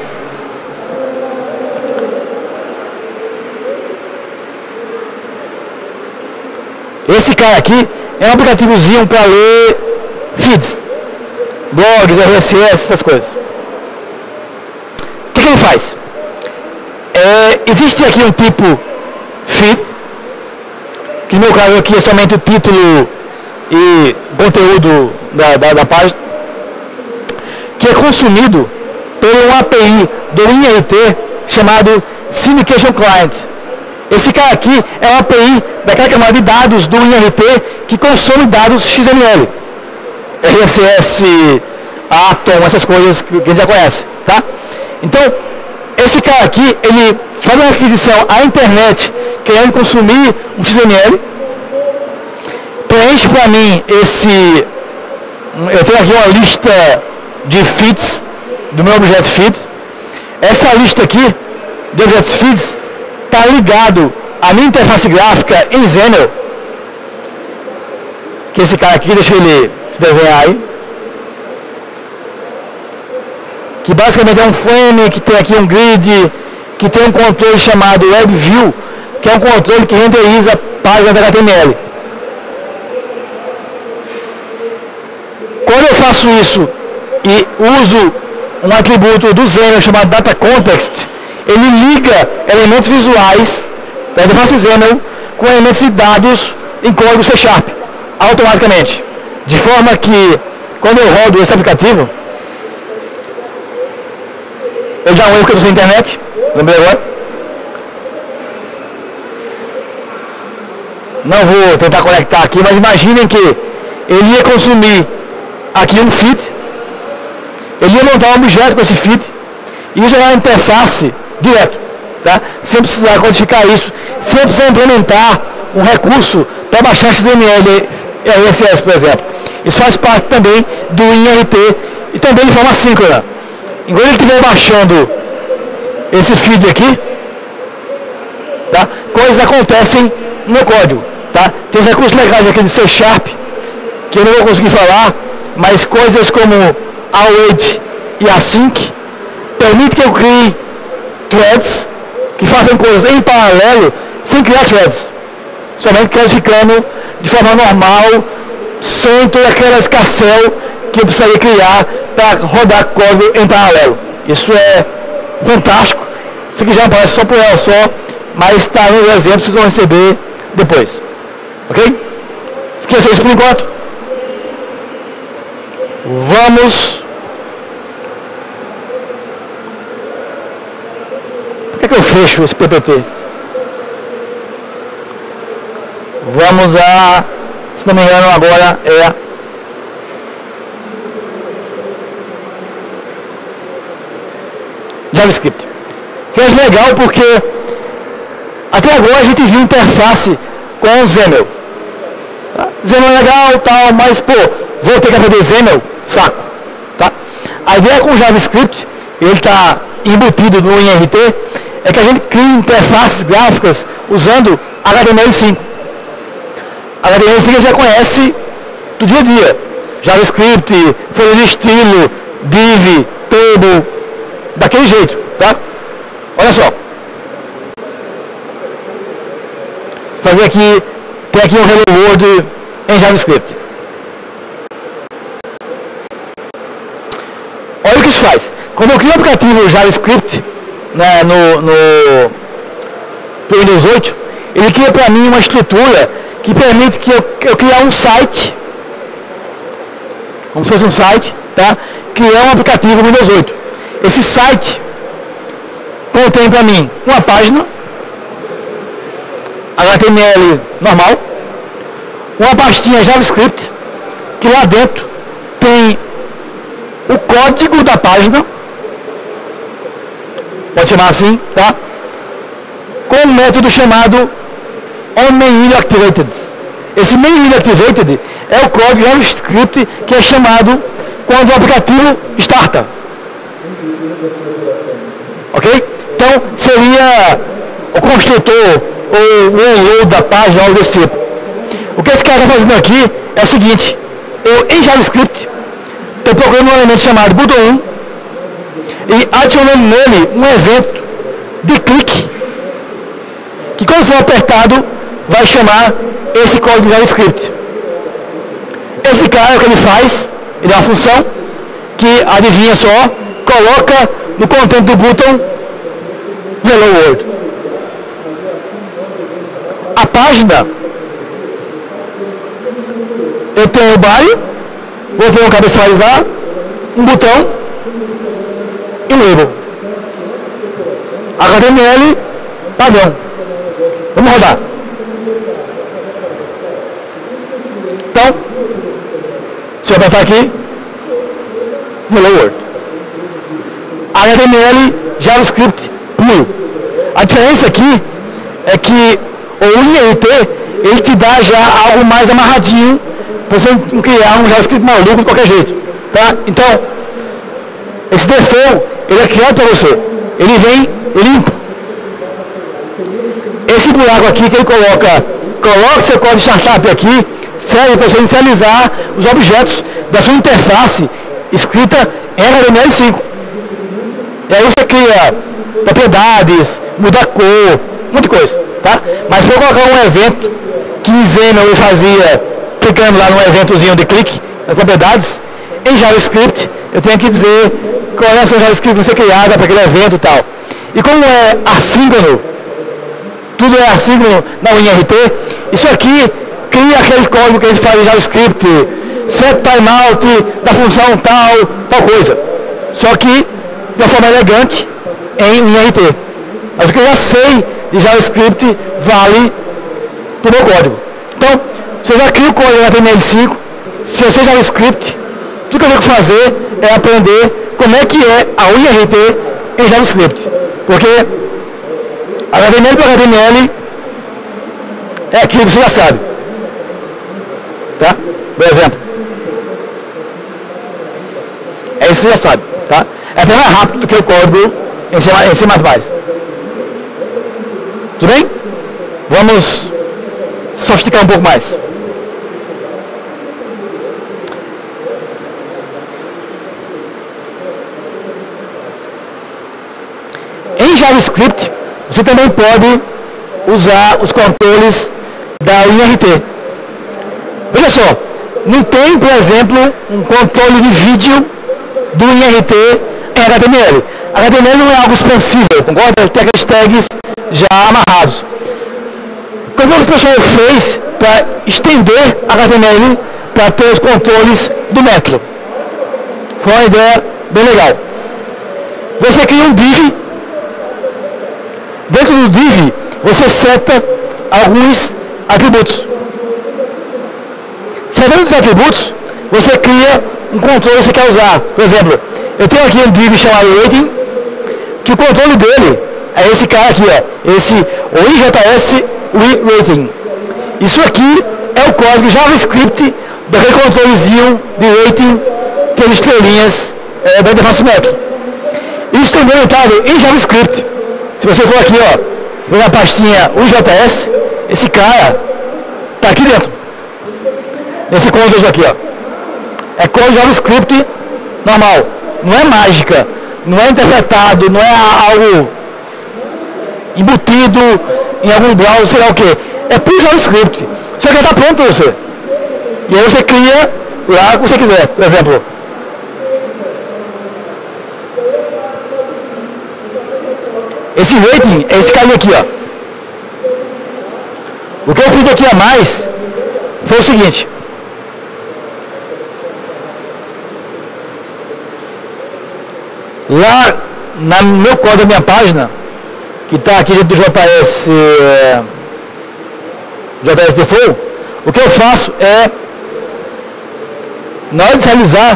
Esse cara aqui é um aplicativozinho para ler feeds, blogs, R S S, essas coisas. O que, que ele faz? É, existe aqui um tipo feed, que no meu caso aqui é somente o título e conteúdo da, da, da página, que é consumido por uma A P I do I R T chamado Syndication Client. Esse cara aqui é uma A P I daquela camada de dados do I R T que consome dados X M L. R S S, Atom, essas coisas que a gente já conhece. Tá? Então, esse cara aqui, ele faz uma aquisição à internet querendo consumir um X M L, preenche para mim esse... Eu tenho aqui uma lista de feeds do meu objeto feed. Essa lista aqui de objetos feeds está ligado à minha interface gráfica em Xamarin, que esse cara aqui, deixa ele se desenhar aí, que basicamente é um frame, que tem aqui um grid, que tem um controle chamado WebView, que é um controle que renderiza páginas H T M L. Quando eu faço isso e uso um atributo do Xamarin chamado DataContext, ele liga elementos visuais da interface Xamarin com elementos de dados em código C Sharp, automaticamente. De forma que, quando eu rodo esse aplicativo, eu já um erro que eu estou sem internet, lembrei agora. Não vou tentar conectar aqui, mas imaginem que ele ia consumir aqui um feed, ele ia montar um objeto com esse feed e usar a interface direto, tá? Sem precisar codificar isso, sem precisar implementar um recurso para baixar X M L e R S S, por exemplo. Isso faz parte também do I R T e também de forma síncrona. Enquanto ele estiver baixando esse feed aqui, tá? Coisas acontecem no código, tá? Tem os recursos legais aqui de C Sharp, que eu não vou conseguir falar, mas coisas como await e async permite que eu crie threads que façam coisas em paralelo sem criar threads. Somente classificando de forma normal, sem toda aquela escassez que eu precisaria criar para rodar código em paralelo. Isso é fantástico. Isso aqui já aparece só por ela só, mas está nos exemplos que vocês vão receber depois. Ok? Esqueça isso por enquanto. Vamos. Por que, que eu fecho esse P P T? Vamos a, se não me engano, agora é JavaScript. Que é legal porque até agora a gente viu interface com o XAML. Tá? XAML é legal, tal, mas pô, vou ter que aprender XAML, saco. Tá? A ideia com o JavaScript, ele está embutido no I R T, é que a gente cria interfaces gráficas usando H T M L cinco. H T M L cinco a gente já conhece do dia a dia. JavaScript, folha de estilo, div, table, daquele jeito, tá? Olha só. Vou fazer aqui, tem aqui um Hello World em JavaScript. Olha o que isso faz. Quando eu crio o aplicativo JavaScript, né, no, no, no Windows oito, ele cria para mim uma estrutura que permite que eu, eu criar um site, como se fosse um site, tá? Criar um aplicativo Windows oito. Esse site contém para mim uma página, H T M L normal, uma pastinha JavaScript, que lá dentro tem o código da página, pode chamar assim, tá? Com um método chamado onMainWheelActivated. Esse MainWheelActivated é o código JavaScript que é chamado quando o aplicativo starta. Ok? Então, seria o construtor ou o download da página, algo desse tipo. O que esse cara está fazendo aqui é o seguinte: eu, em JavaScript, estou procurando um elemento chamado button um e adicionando nele um evento de clique que, quando for apertado, vai chamar esse código JavaScript. Esse cara, o que ele faz, ele é uma função que, adivinha só, coloca no contento do botão Hello World. A página, eu tenho o body, vou ter um cabeçalizar, um botão e um label. H T M L padrão. Vamos rodar. Então, se eu apertar aqui, Hello World. H T M L, JavaScript puro. A diferença aqui é que o I R T, ele te dá já algo mais amarradinho para você não criar um JavaScript maluco de qualquer jeito. Tá? Então, esse default, ele é criado para você. Ele vem limpo. Esse buraco aqui que ele coloca, coloca seu código startup aqui, serve para você inicializar os objetos da sua interface escrita em H T M L cinco. E aí você cria propriedades, muda a cor, muita coisa, tá? Mas para eu colocar um evento que em XAML eu fazia clicando lá num eventozinho de clique nas propriedades, em JavaScript eu tenho que dizer qual é a sua JavaScript que vai ser criada para aquele evento e tal. E como é assíncrono, tudo é assíncrono na U I R T, isso aqui cria aquele código que a gente faz em JavaScript, set timeout da função tal, tal coisa. Só que de uma forma elegante em U I R T. Mas o que eu já sei de JavaScript vale para o meu código. Então, se eu já crio o código em H T M L cinco, se eu sei JavaScript, tudo que eu tenho que fazer é aprender como é que é a U I R T em JavaScript. Porque H T M L para H T M L é aquilo que você já sabe. Tá? Por exemplo. É isso que você já sabe. Tá? É até mais rápido do que o código em C, em C mais mais. Tudo bem? Vamos só sofisticar um pouco mais. Em JavaScript, você também pode usar os controles da U I R T. Veja só, não tem, por exemplo, um controle de vídeo do U I R T em H T M L. H T M L não é algo expansível, concorda? Tem aqueles tags já amarrados. O que o pessoal fez para estender H T M L para ter os controles do Metro? Foi uma ideia bem legal. Você cria um div. Dentro do div, você seta alguns atributos. Setando esses atributos, você cria um controle que você quer usar. Por exemplo, eu tenho aqui um div chamado rating, que o controle dele é esse cara aqui, ó, esse O I J S rating. Isso aqui é o código JavaScript daquele controlezinho de rating que as estrelinhas é, da interface Metro. Isso está implementado em JavaScript. Se você for aqui, ó, na pastinha U J S, esse cara está aqui dentro. Esse código aqui, ó. É código JavaScript normal. Não é mágica. Não é interpretado, não é algo embutido em algum browser, sei lá o que. É puro JavaScript. Só que já está pronto para você. E aí você cria lá o que você quiser. Por exemplo, esse rating é esse carinha aqui, ó. O que eu fiz aqui a mais foi o seguinte. Lá no meu código da minha página, que está aqui dentro do J S, J S Default, o que eu faço é, na hora de realizar,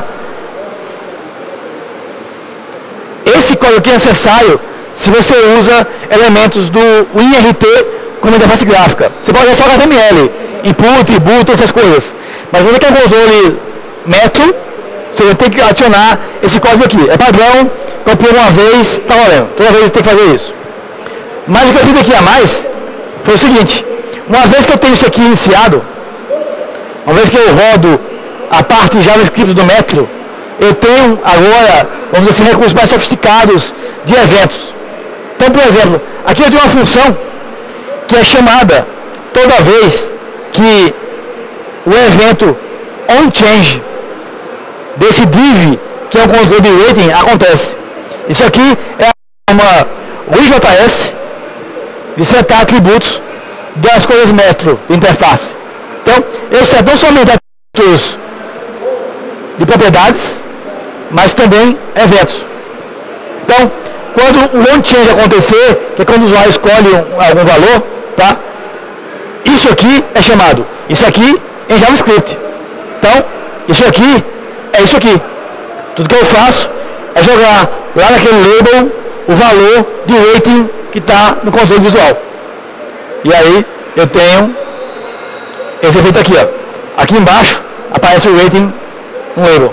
esse código aqui é necessário se você usa elementos do U I R T como interface gráfica. Você pode usar só H T M L, input, boot, essas coisas. Mas você quer um controle Metro, você vai ter que adicionar esse código aqui. É padrão, copiou uma vez, está valendo. Toda vez você tem que fazer isso. Mas o que eu fiz aqui a mais foi o seguinte. Uma vez que eu tenho isso aqui iniciado, uma vez que eu rodo a parte JavaScript do Metro, eu tenho agora, vamos dizer assim, recursos mais sofisticados de eventos. Então, por exemplo, aqui eu tenho uma função que é chamada toda vez que o evento onChange desse div, que é o controle de rating, acontece. Isso aqui é uma U I J S de setar atributos das coisas Metro de interface. Então, eu seto não somente atributos de propriedades, mas também eventos. Então, quando o onChange acontecer, que é quando o usuário escolhe um, algum valor, tá? Isso aqui é chamado, isso aqui em JavaScript. Então, isso aqui é isso aqui. Tudo que eu faço é jogar lá naquele label o valor de rating que está no controle visual. E aí eu tenho esse efeito aqui, ó. Aqui embaixo aparece o rating no label.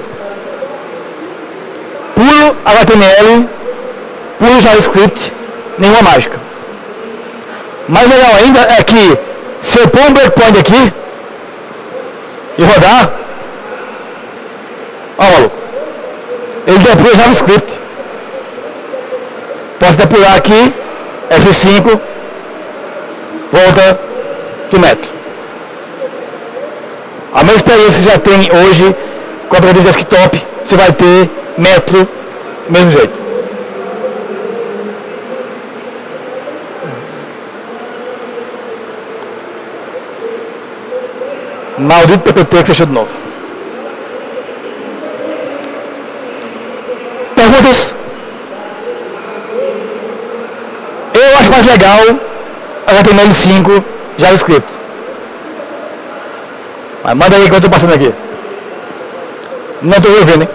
Puro H T M L, puro JavaScript, nenhuma mágica. Mais legal ainda é que se eu pôr um breakpoint aqui e rodar, ó, maluco, ele depura JavaScript. Posso depurar aqui, F cinco, volta do Metro. A mesma experiência que já tem hoje com a aplicativo desktop, você vai ter Metro do mesmo jeito. Maldito P P T que fechou de novo. Perguntas? Eu acho mais legal H T M L cinco JavaScript. Mas manda aí que eu estou passando aqui. Não estou ouvindo, hein?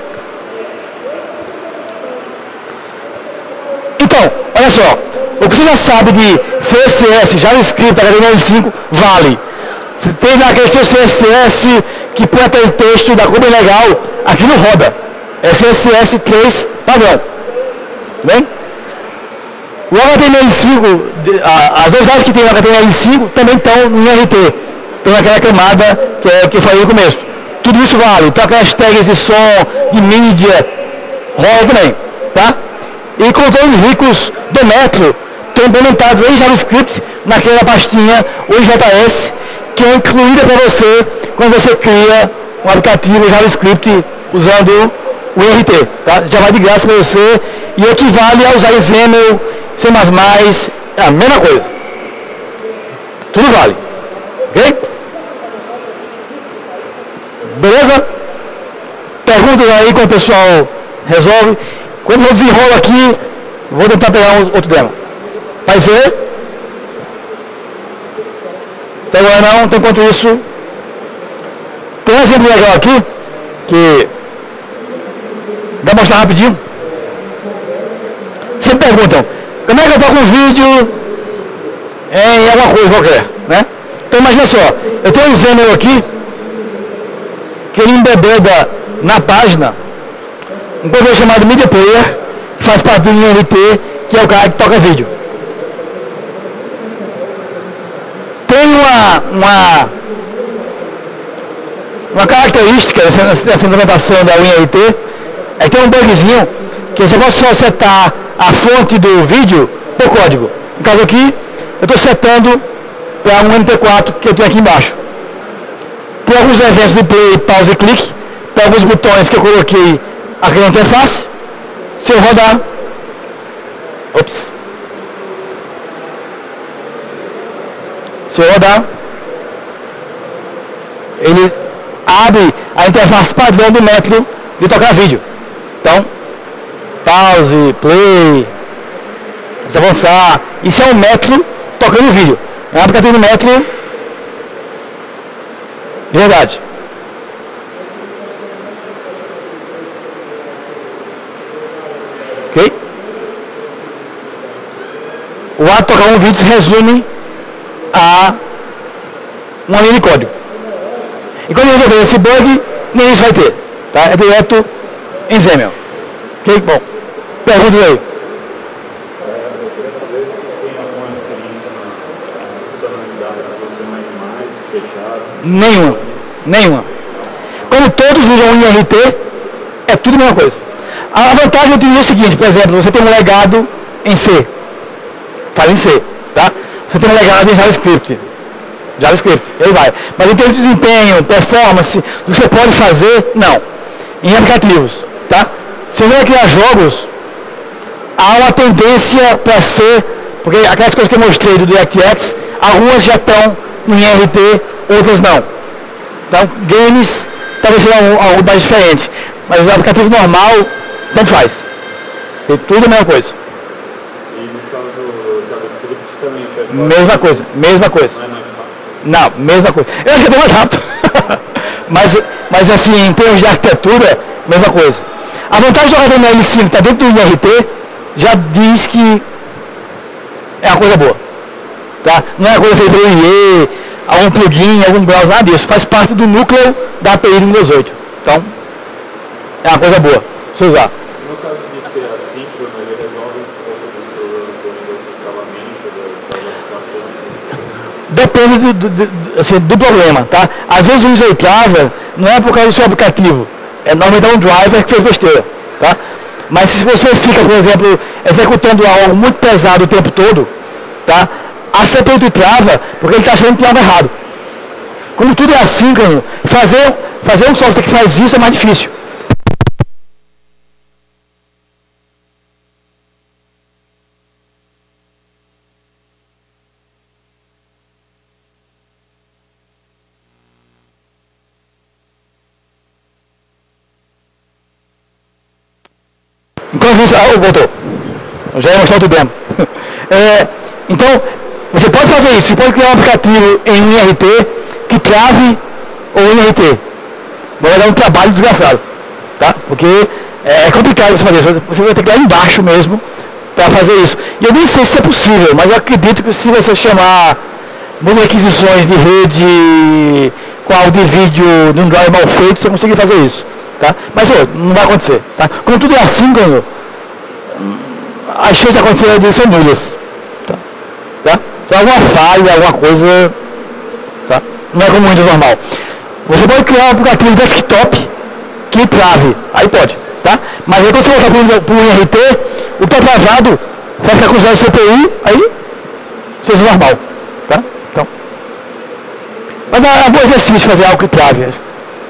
Então, olha só. O que você já sabe de C S S, JavaScript, H T M L cinco, vale. Você tem aquele seu C S S que põe aquele texto da como é legal, aquilo roda. É C S S três padrão. Bem? O H T M L cinco, as novidades que tem no H T M L cinco também estão no I R T. tem aquela camada que, é, que eu falei no começo. Tudo isso vale. Então aquelas tags de som, de mídia, rola também. Tá? E controles ricos do Metro estão implementados em JavaScript naquela pastinha O J S, que é incluída para você quando você cria um aplicativo JavaScript usando o I R T. Tá? Já vai de graça para você e equivale a usar XAML, C mais mais, é a mesma coisa. Tudo vale. Ok? Beleza? Perguntas aí quando o pessoal resolve. Quando eu desenrolo aqui, vou tentar pegar um outro demo. Vai ser? Até agora não, então enquanto isso, tem um exemplo legal aqui, que dá pra mostrar rapidinho. Sempre perguntam, como é que eu toco um vídeo em alguma coisa qualquer, né? Então imagina só, eu tenho um XAML aqui, que ele embebeda na página um programa chamado Media Player, que faz parte do I R T, que é o cara que toca vídeo. Tem uma, uma, uma característica dessa implementação da I R T, é que tem um bugzinho que você pode só setar a fonte do vídeo por código. No caso aqui, eu estou setando para um M P quatro que eu tenho aqui embaixo. Tem alguns eventos de play, pause e clique, tem alguns botões que eu coloquei aqui na interface. Se eu rodar, ops, se eu rodar, ele abre a interface padrão do método de tocar vídeo. Então, pause, play, precisa avançar. Isso é um método tocando vídeo. É um aplicativo do método de verdade. Ok? O ato de tocar um vídeo se resume a uma linha de código. E quando resolver esse bug, nem isso vai ter. Tá? É direto em XAML. Ok? Bom, perguntas aí. Nenhuma. Nenhuma. Como todos usam I R T, é tudo a mesma coisa. A vantagem eu diria é o seguinte, por exemplo, você tem um legado em C. Faz em C, tá? Você tem um legado em JavaScript. JavaScript, aí vai. Mas em termos de desempenho, performance, do que você pode fazer, não. Em aplicativos, tá? Se você vai criar jogos, há uma tendência para ser, porque aquelas coisas que eu mostrei do DirectX, algumas já estão no I R T, outras não. Então, games talvez seja algo mais diferente. Mas o aplicativo normal, tanto faz. E tudo a mesma coisa. E no caso do JavaScript também? Mesma coisa, mesma coisa. Não, mesma coisa. Eu acho que é mais rápido. mas, mas assim, em termos de arquitetura, mesma coisa. A vantagem do H T M L cinco está dentro do I R T, já diz que é uma coisa boa. Tá? Não é uma coisa feita pelo I E, algum plugin, algum browser, nada disso. Faz parte do núcleo da A P I do Windows oito. Então, é uma coisa boa você usar. No caso de ser assíncrono, ele resolve um pouco dos problemas do Windows de travamento, da aplicação? Depende do, do, do, assim, do problema, tá? Às vezes o user trava, não é por causa do seu aplicativo. É normalmente é um driver que fez besteira, tá? Mas se você fica, por exemplo, executando algo muito pesado o tempo todo, tá? A C P U trava porque ele está achando que tem algo errado. Como tudo é assíncrono, fazer, fazer um software que faz isso é mais difícil. Enquanto isso, ah, voltou. Eu já ia mostrar outro demo. É, então, você pode fazer isso. Você pode criar um aplicativo em I R T que trave o I R T. Vai dar um trabalho desgraçado. Tá? Porque é complicado você fazer. Você vai ter que ir lá embaixo mesmo para fazer isso. E eu nem sei se é possível, mas eu acredito que se você chamar muitas requisições de rede com áudio de vídeo num drive mal feito, você consegue fazer isso. Tá? Mas ó, não vai acontecer. Tá? Como tudo é assíncrono, as chances de acontecer são nulas. Tá? Tá? Se alguma falha, alguma coisa. Tá? não é como o Windows normal. Você pode criar um aplicativo desktop que trave, aí pode, tá? Mas aí quando você voltar para o I R T, o que é travado vai ficar com zero C P I, aí você usa normal, tá? Então, mas é um bom exercício fazer algo que trave. Eu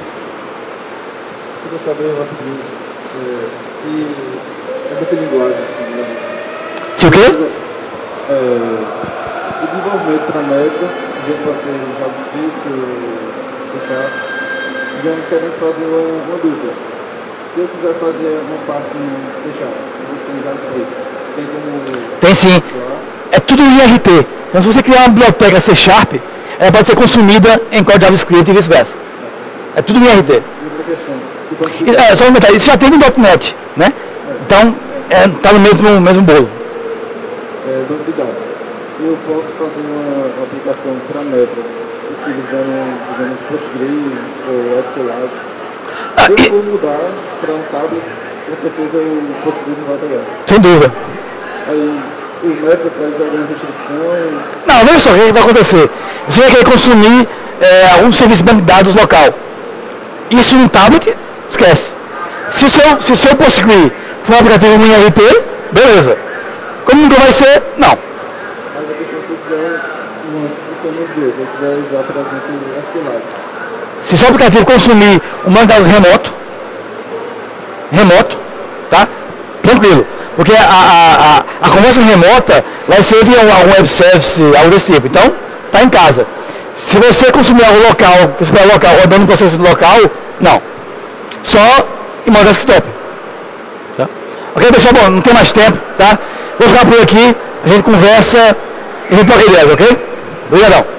queria saber o seguinte, se é muita linguagem, assim, né? Se o quê? É, o desenvolvimento para a meta, a gente pode ser JavaScript, C#, digamos que a gente fazer uma, uma dúvida. Se eu quiser fazer uma parte em C#, você em JavaScript, tem como... Tem sim. É tudo em I R T. Então, se você criar uma biblioteca C Sharp, ela pode ser consumida em código JavaScript e vice-versa. É tudo em I R T. E outra questão. E, é, só um detalhe, isso já tem no .ponto net, né? Então, está no mesmo, mesmo bolo. É, duvidado. Eu posso fazer uma, uma aplicação para Metro, utilizando, digamos, Postgres ou SQLite. Ah, Se eu e... for mudar para um tablet, com certeza o Postgres não vai pegar. Sem dúvida. Aí, o Metro traz alguma restrição? Não, veja só o que vai acontecer. Você vai querer consumir é, algum serviço de banco de dados local. Isso no tablet, esquece. Se o seu, se o seu Postgres for um aplicativo em I R T, beleza. Como nunca vai ser, não. Mas a questão se eu quiser uma função no Deus, eu quiser usar, por exemplo, SQLite. Se o seu aplicativo consumir um banco de dados remoto, remoto, tá? Tranquilo. Porque a, a, a, a conversa remota vai ser via um web service, algo desse tipo. Então, tá em casa. Se você consumir algo local, se você local rodando um processo local, não. Só em modo desktop. Tá? Ok, pessoal? Bom, não tem mais tempo, tá? Vou ficar por aqui, a gente conversa e a gente troca ideias, ok? Obrigadão.